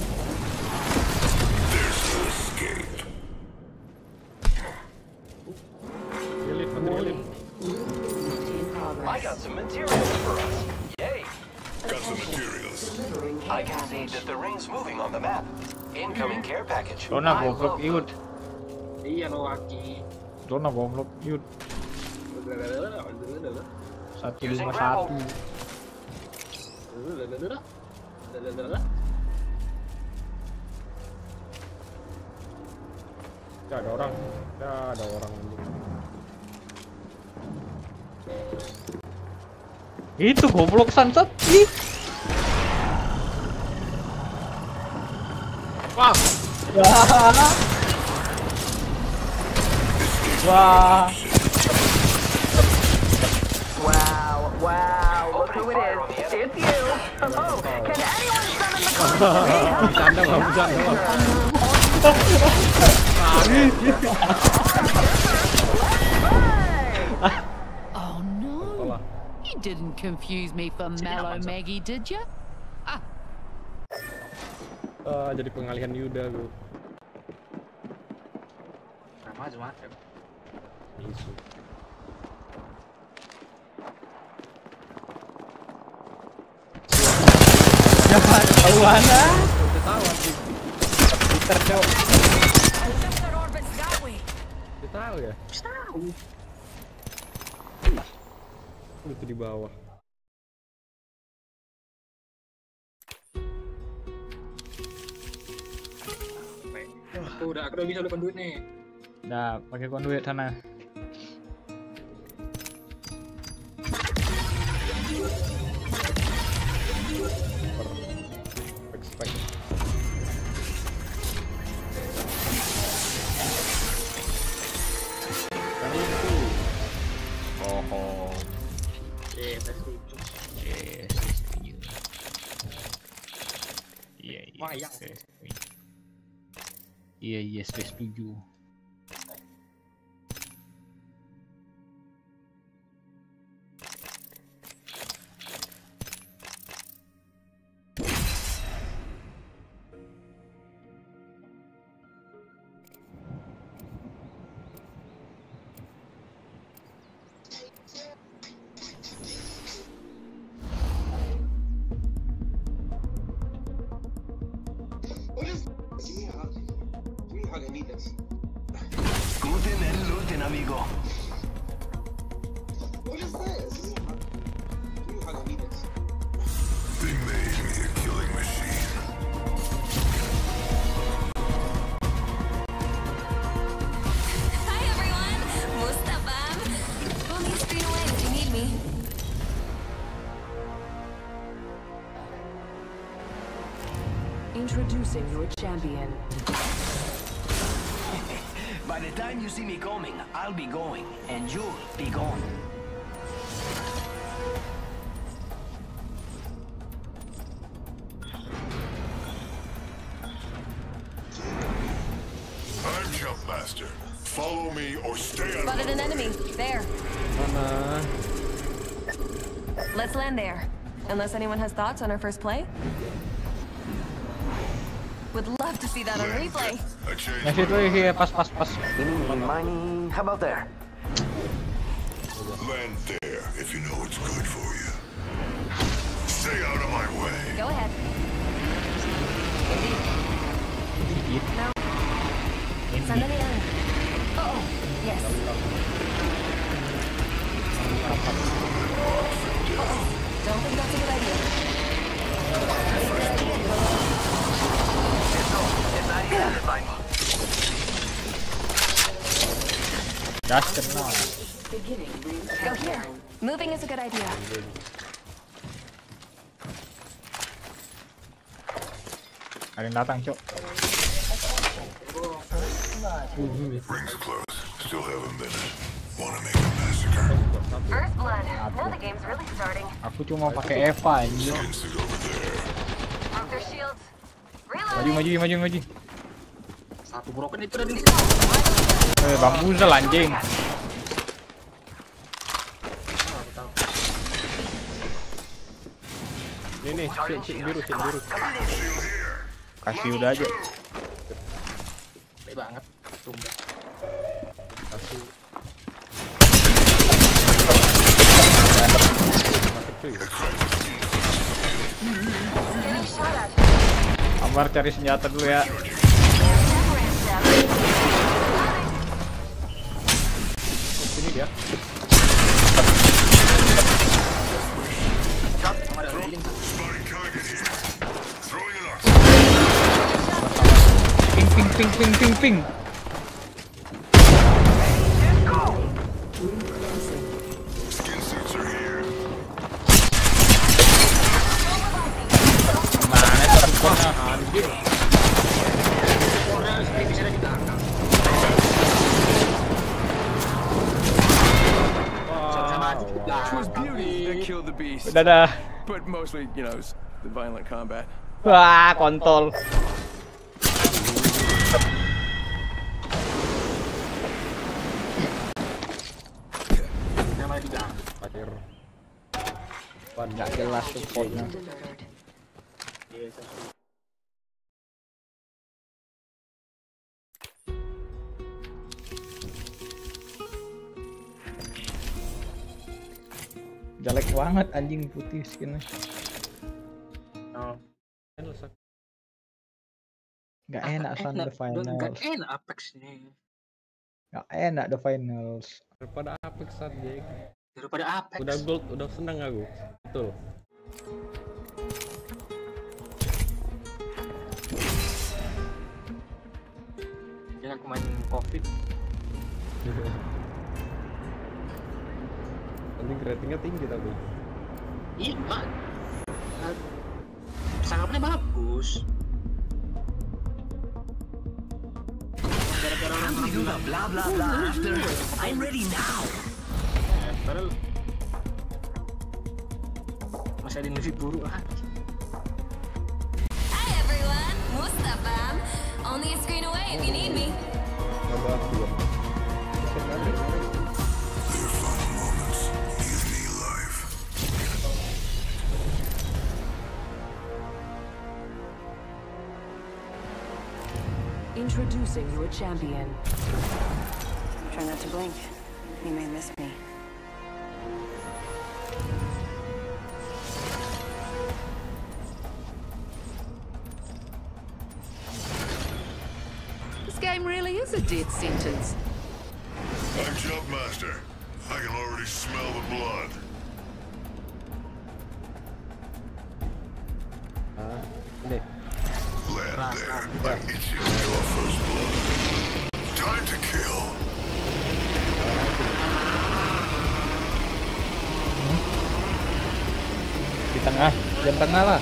I can see that the ring's moving on the map. Incoming care package. Zona goblok Yud. Iya lo Waki. Zona goblok Yud. Satu lima satu. Ya ada orang, ya ada orang. Itu goblok Sansat. Ih. Wah. Wah. Wah. Wow, wow, look who it is. It's you. Oh, can anyone summon the Bercanda nggak bercanda. Oh no. You didn't confuse me for Mellow Maggie, did you? Ah. Uh, jadi pengalihan Yuda gue. Macam-macam. Isu. Jangan ketahuan ah. Ketahuan sih. Peter Chow. Dia tahu ya? Tahu. Itu di bawah. Tuh, udah, aku udah bisa lupa duit nih. Udah, pakai konduit sana. Expect. Tadi itu. Oh, oh. Eh, saya setuju. Yes, setuju. Iya, iya. Wayang. Iya, iya, saya setuju. Guten and looten, amigo. What is this? They made me a killing machine. Hi everyone, Mustafa. Pull me screen away if you need me. Introducing your champion. By the time you see me coming, I'll be going, and you'll be gone. I'm Jumpmaster. Follow me or stay out of Spotted an enemy. There. Mana? Let's land there. Unless anyone has thoughts on our first play? Would love to see that on replay. Nah situ ya, pas pas pas. Money, how about there? Land there if you know what's good for you. Stay out of my way. Go ahead. No. Somebody else. Oh, yes. Uh-oh. Don't think that's a good idea. Just kenal. Go here. Moving is a good idea. Ada yang datang, Cok. Rings close. Still have a minute. Wanna make a massacre? First blood. Now the game's really starting. Aku cuma pakai Eva anjir. Broke their shields. Maju maju maju maju. Satu broken itu udah di Eh, bambuzel anjing. Ini nih, shield, shield biru, shield biru. Kasih udah aja. Baik banget. Sumpah. Kasih. Getting shot at. Sabar cari senjata dulu ya. Sini dia. Ping ping ping ping ping ping. Mana tuh supportnya anjir. It was beauty that killed the beast. Udah dah. But mostly, you know, the violent combat. Wah, kontol. Pacar. Nggak jelas supportnya. Jelek banget anjing putih skinnya. Oh. Gak enak San the finals. Gak enak Apex ini. Gak enak the finals. Daripada Apex Jake. Daripada Apex. Udah gold, udah senang aku. Betul. Jangan aku main Covid. Penting ratingnya tinggi tapi. Iya, Pak. Sangatnya bagus. Gara-gara orang bilang bla bla bla after I'm ready now. Padahal masih ada musik buruk ah. Hi everyone, Mustafa. Only a screen away if you need me. Coba dua. Introducing your champion. Try not to blink. You may miss me. This game really is a death sentence. I'm Jumpmaster. I can already smell the blood. Ah, ini. Land there. I'm itching your first blood. Time to kill. Di tengah, jam tengah lah.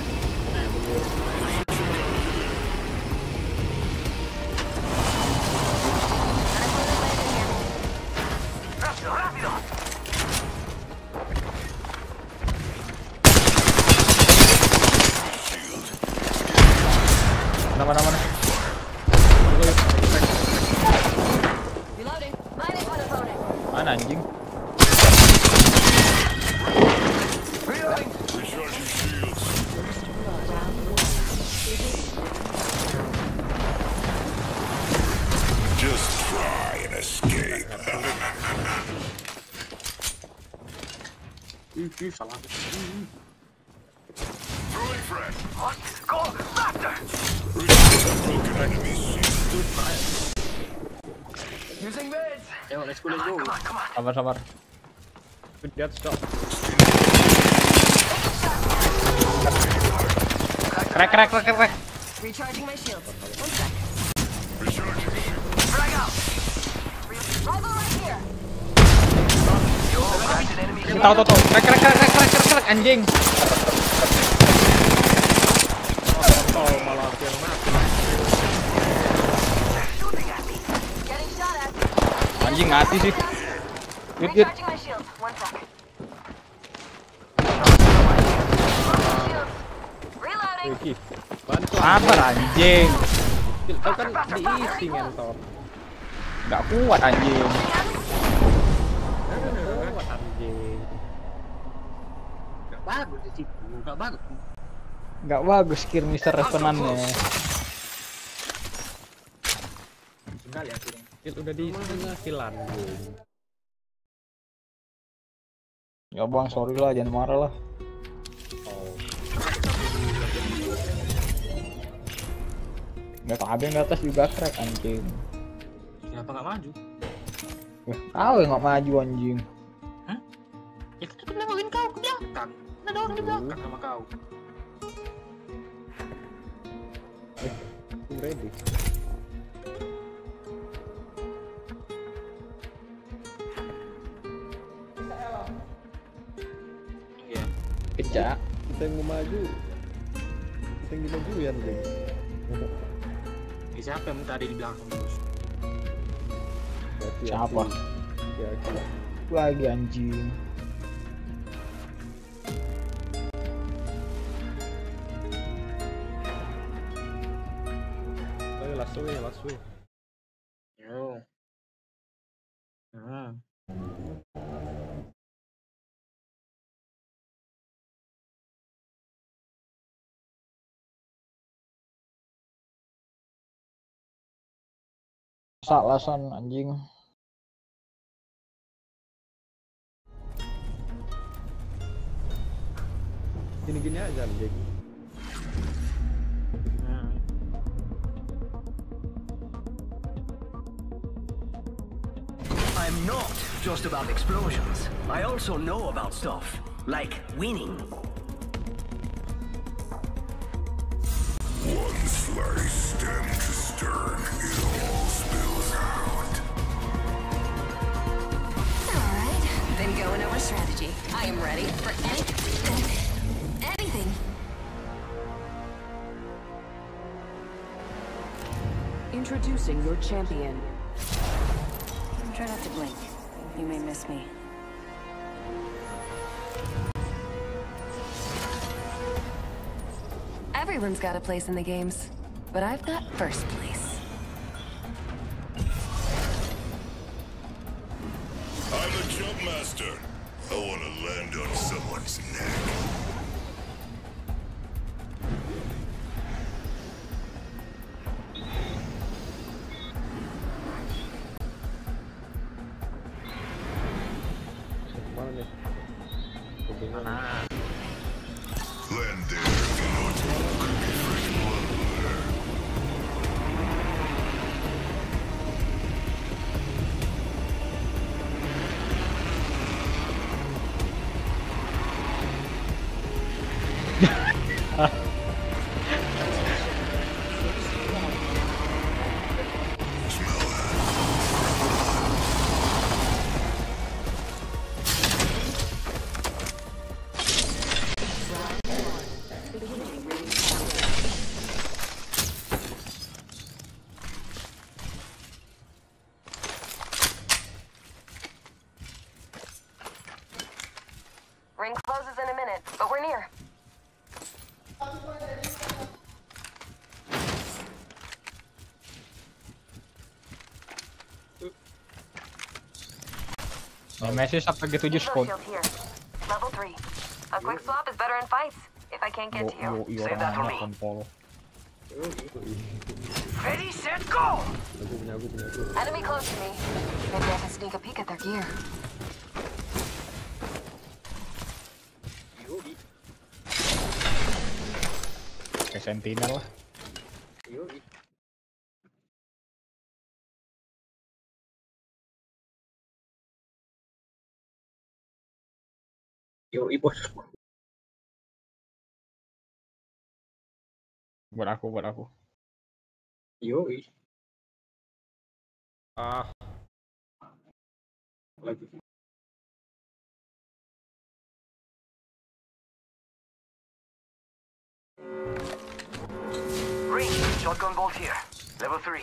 Mana mana. Mana anjing? Just try and escape. Ih, salah. Throwing frag. Go faster. Broken enemy shield. Using meds. Yo, let's go, let's go. Come on, come on. Sabar sabar. Lihat stop. Krek krek krek krek. Recharging my shields. One sec. Recharging shield. Frag out. Rival right here. Tahu tahu tahu. Krek krek krek krek krek krek krek anjing. Oh, malah yang mati. Getting shot at. Anjing mati sih. Yut yut. Recharging my shield. One sec. Reloading. Wiki. Bantu. Sabar anjing. Kau kan diisi ngentot. Gak kuat anjing. Kuat anjing. Gak bagus di situ, gak bagus. Gak bagus skill Mister Revenant-nya. Sekali akhirnya. Kill udah di tengah kilan. Ya bang, sorry lah, jangan marah lah. Oh. Nggak tahu, yang di atas juga crack anjing. Kenapa nggak maju? Wah, kau yang nggak maju anjing. Hah? Ya kan aku nengokin kau ke belakang. Ada orang di belakang sama kau. Eh, I'm ready. Iya. Kecak. Kita yang mau maju. Kita yang dimajuin deh. Ini siapa yang tadi di belakang terus? Siapa? Ya, kita. Lagi anjing. Ayo last way, last way. Yo. Ah. Salah san anjing. Gini-gini aja anjing. I'm not just about explosions. I also know about stuff, like winning. One slice stem to stern, it all spills out. Alright, been going over strategy. I am ready for any... anything. Introducing your champion. Try not to blink. You may miss me. Everyone's got a place in the games, but I've got first place. I'm a jump master. I want to land on someone's neck. Land there if you know it's all could be fresh blood there. Ring closes in a minute, but we're near. Nemesis sampai G tujuh spawn. Level three. A quick swap is better in fights. If I can't get to you, Save that for me. Kontol. Ready, set, go! Enemy close to me. Maybe I can sneak a peek at their gear. Kayak Sentinel lah. Yo, bos. Buat aku, buat aku. Yo. Ah. Lagi. Ring, shotgun bolt here. Level three.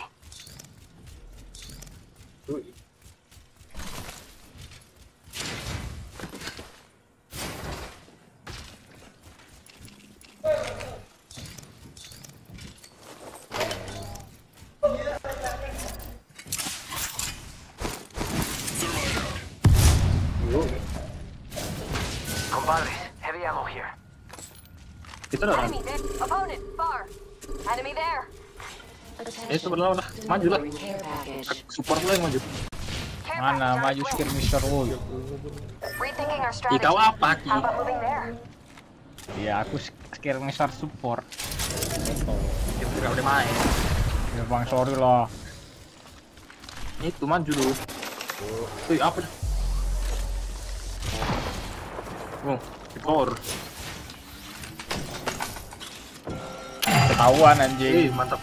Compadre, heavy ammo here. Enemy there. Opponent far. Enemy there. Eh, sebenarnya udah maju lah. Support lo yang maju. Mana maju skirmisher lu? Rethinking our Di strategy. kau apa, Ki? How about moving there? Ya aku skirmisher support. Kita udah main. Ya bang, sorry lah. Itu maju dulu. Wih, apa? Oh, skor. Ketahuan anjing. Ih, mantap.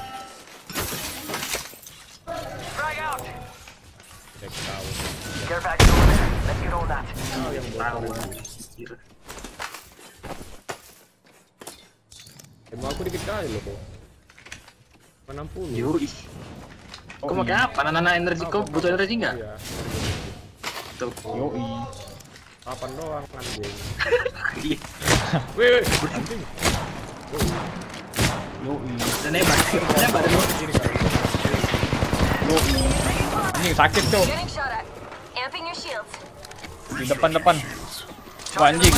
Care package over there. Let's get on that. Oh, yang tahu. Emang aku dikit kali loh. enam puluh. Yoi. Kau pakai apa? Nana energi kau butuh energi enggak? Iya. Tuh. Yoi. Kapan doang anjing. Iya. Wih, wih, anjing. Yoi. Dan hebat. Hebat lu. Yoi. Ini sakit tuh. Di depan-depan. Wah, anjing.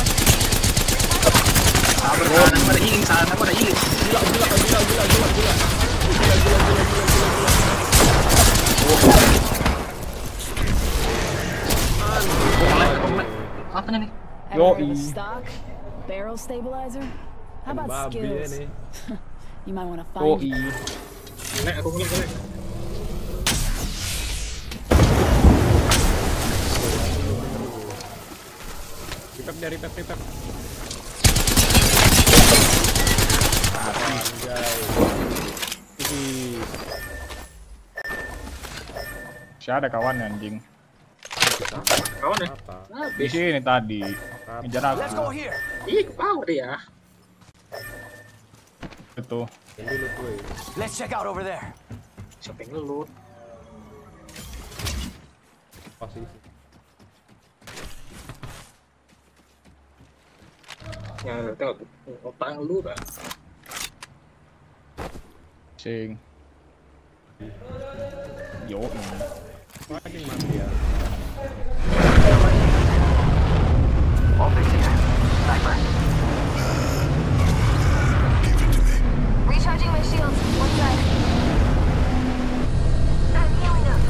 Sabar, sana pada healing, sana pada healing. Gila, gila, gila, gila, gila, gila. Gila, gila, gila, gila. Apa nih? Yoi. Stock, barrel stabilizer. How about Babi skills? ini. You might want to find. Yoi. Nek, aku kulik, kulik. Ripep dia, ripep, ripep. Siapa ada kawan anjing? Kawan ya? Di sini tadi. Ngejar aku. Ih, ke bawah dia. Itu. Let's check out over there. Siapa yang ngelut? Pasti. Ya, tengok otak ngelut ah. Sing. Yo. Anjing mati ya. Optics here. Sniper. Recharging my shields. One side. I'm healing up.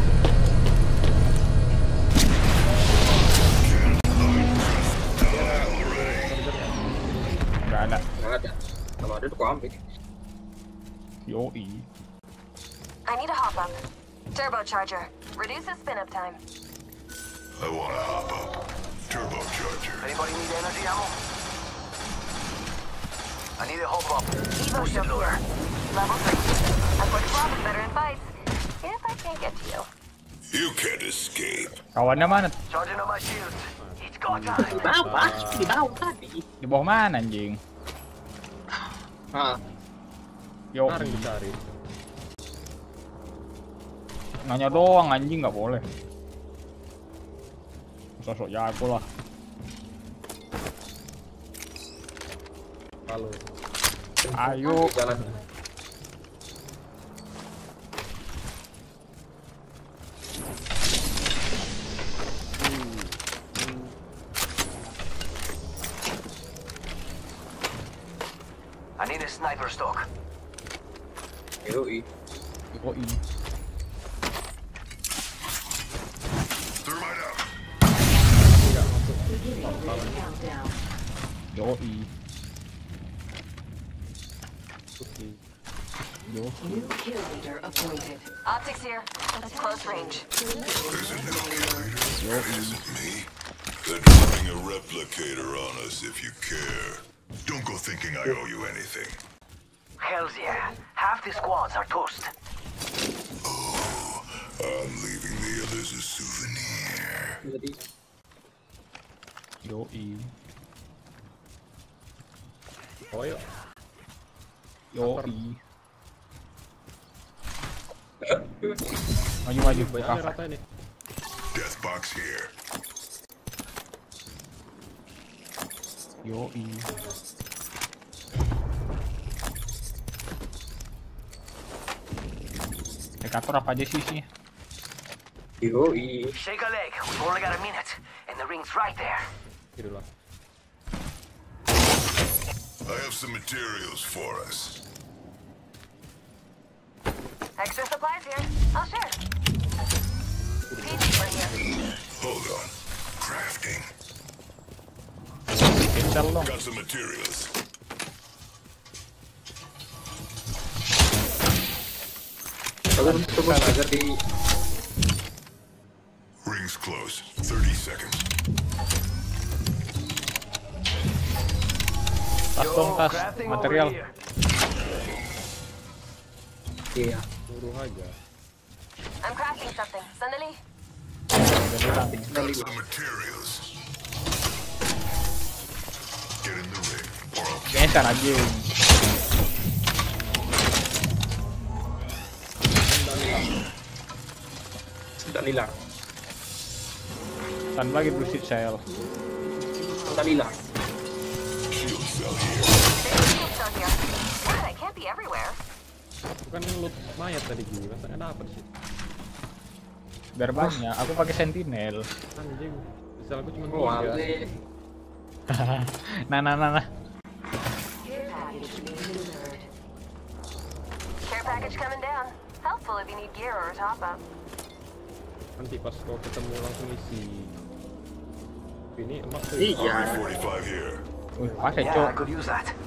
Gak ada. Nggak ada. Kalau ada tuh kau ambil. Yoi. I need a hop up. Turbocharger. Reduce the spin up time. I want to hop up. Turbocharger. Anybody need energy ammo? I need a hop up. Evo shield here. Level three. I put swap is better in fights. If I can't get to you. You can't escape. Kawannya mana? Charging on my shields. It's go time. Di bawah, di bawah tadi. Di bawah mana anjing? Ah. Yo. Sekarang dicari. Nanya doang anjing, nggak boleh. Sosok jago lah. Kalau ayo jalan. I need a sniper stock. Yoi. Yoi. Yoi. Yo. New kill leader appointed. Optics here. It's close range. There's a new kill leader. Yo. That isn't me. They're dropping a replicator on us if you care. Don't go thinking I owe you anything. Hells yeah. Half the squads are toast. Oh, I'm leaving the others a souvenir. Yoi. Oh, yo. Yoi. Maju maju. Banyak rata ini. Death box here. Yoi. Dekator apa aja sih sih? Yoi. Shake a leg. We've only got a minute, and the ring's right there. Itulah. I have some materials for us. Extra supplies here. I'll share. P C for here. Hold on. Crafting. Got some materials. Kalau tunggu agar di Rings close. thirty seconds. Tas dong, tas. Material. Iya. Suruh aja. I'm crafting something. Sandali. Got some materials. Get in the ring, or I'll kill Geser aja. Sudah hilang. Tan lagi bullshit shell. Sudah hilang. shield cell here. Still here. What? I can't be everywhere. Bukan loot mayat tadi gini, masa nggak dapet sih? Biar banyak, aku pakai sentinel. Anjing, misal aku cuma Oh, tiga. Ale. Nah, nah, nah, nah. Care package coming down. Helpful if you need gear or a top up. Nanti pas kau ketemu langsung isi. Ini emak tuh. Iya. forty-five here. Wih, pakai Yeah, cok. I could use that.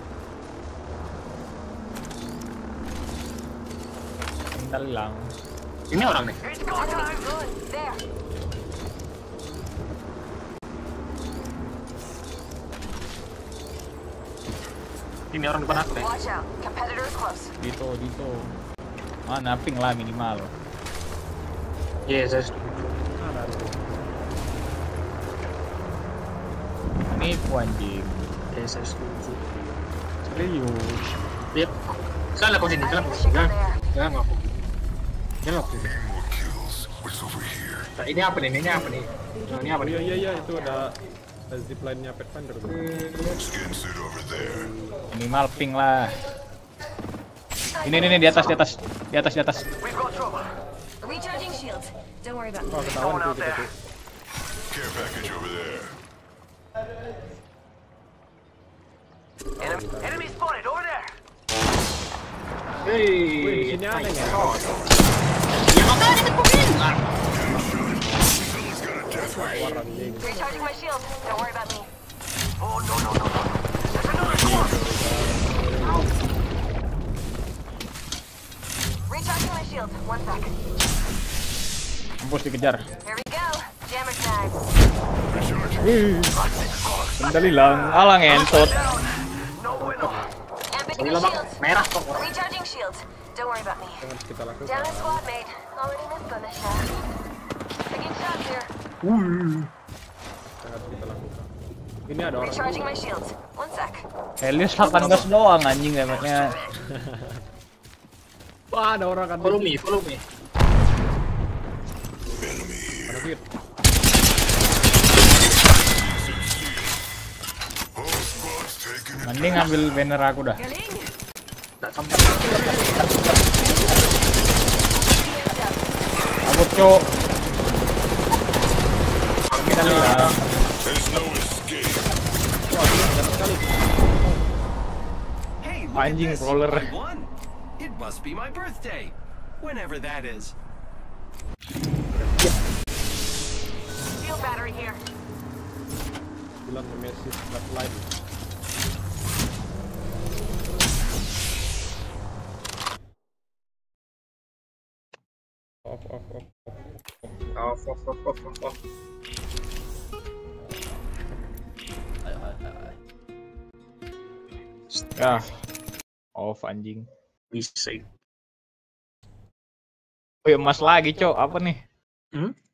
Mental hilang. Ini orang nih. Good. There. Ini orang depan aku nih. Watch out. Competitors close. Dito, Dito. Mana ping lah minimal. Yes, yes. Nipu anjing. Yes, yes. Serius. Yep. Salah kau sini, salah kau sini. Jangan, jangan aku. Jangan aku. More kills. What's over here? Nah, ini apa nih? Ini apa nih? Nah, ini apa nih? Iya iya iya itu ada ada zipline-nya Pathfinder tuh. Skin suit over there. Minimal ping lah. Ini ini, ini di atas di atas di atas di atas. Recharging shields. Don't worry about Oh, me. ketahuan tuh kita tuh. Care package over there. Enemy, enemy spotted over there. Hei, Wih, di sini ada ya. Ya makanya ditemuin. War anjing. Recharging my shield. Don't worry about me. Oh no no no no! There's another squad. Recharging my shield. One sec. Mampus dikejar. Here we go. Jammer time. Wih. Mental hilang. Alah ngentot. Ambing the shields. Merah kok. Recharging shields. Don't worry about me. Yang harus kita lakukan. Down a squad mate. Already missed on this shot. Taking shots here. Yang harus kita lakukan. Ini ada orang. Recharging my shields. One sec. Helios delapan belas doang anjing damage-nya. Wah, ada orang kan. Follow me, follow me. Ada hit. Mending ambil banner aku dah. Nggak sampai. Aku cok. Mental hilang. Anjing roller. It must be my birthday, whenever that is. Shield battery here. Bilang Messi flatline. Off off off off. Off, off, off, off, off, off. Ya. Off anjing. Bisa. Oh, emas lagi, cok. Apa nih? Hmm?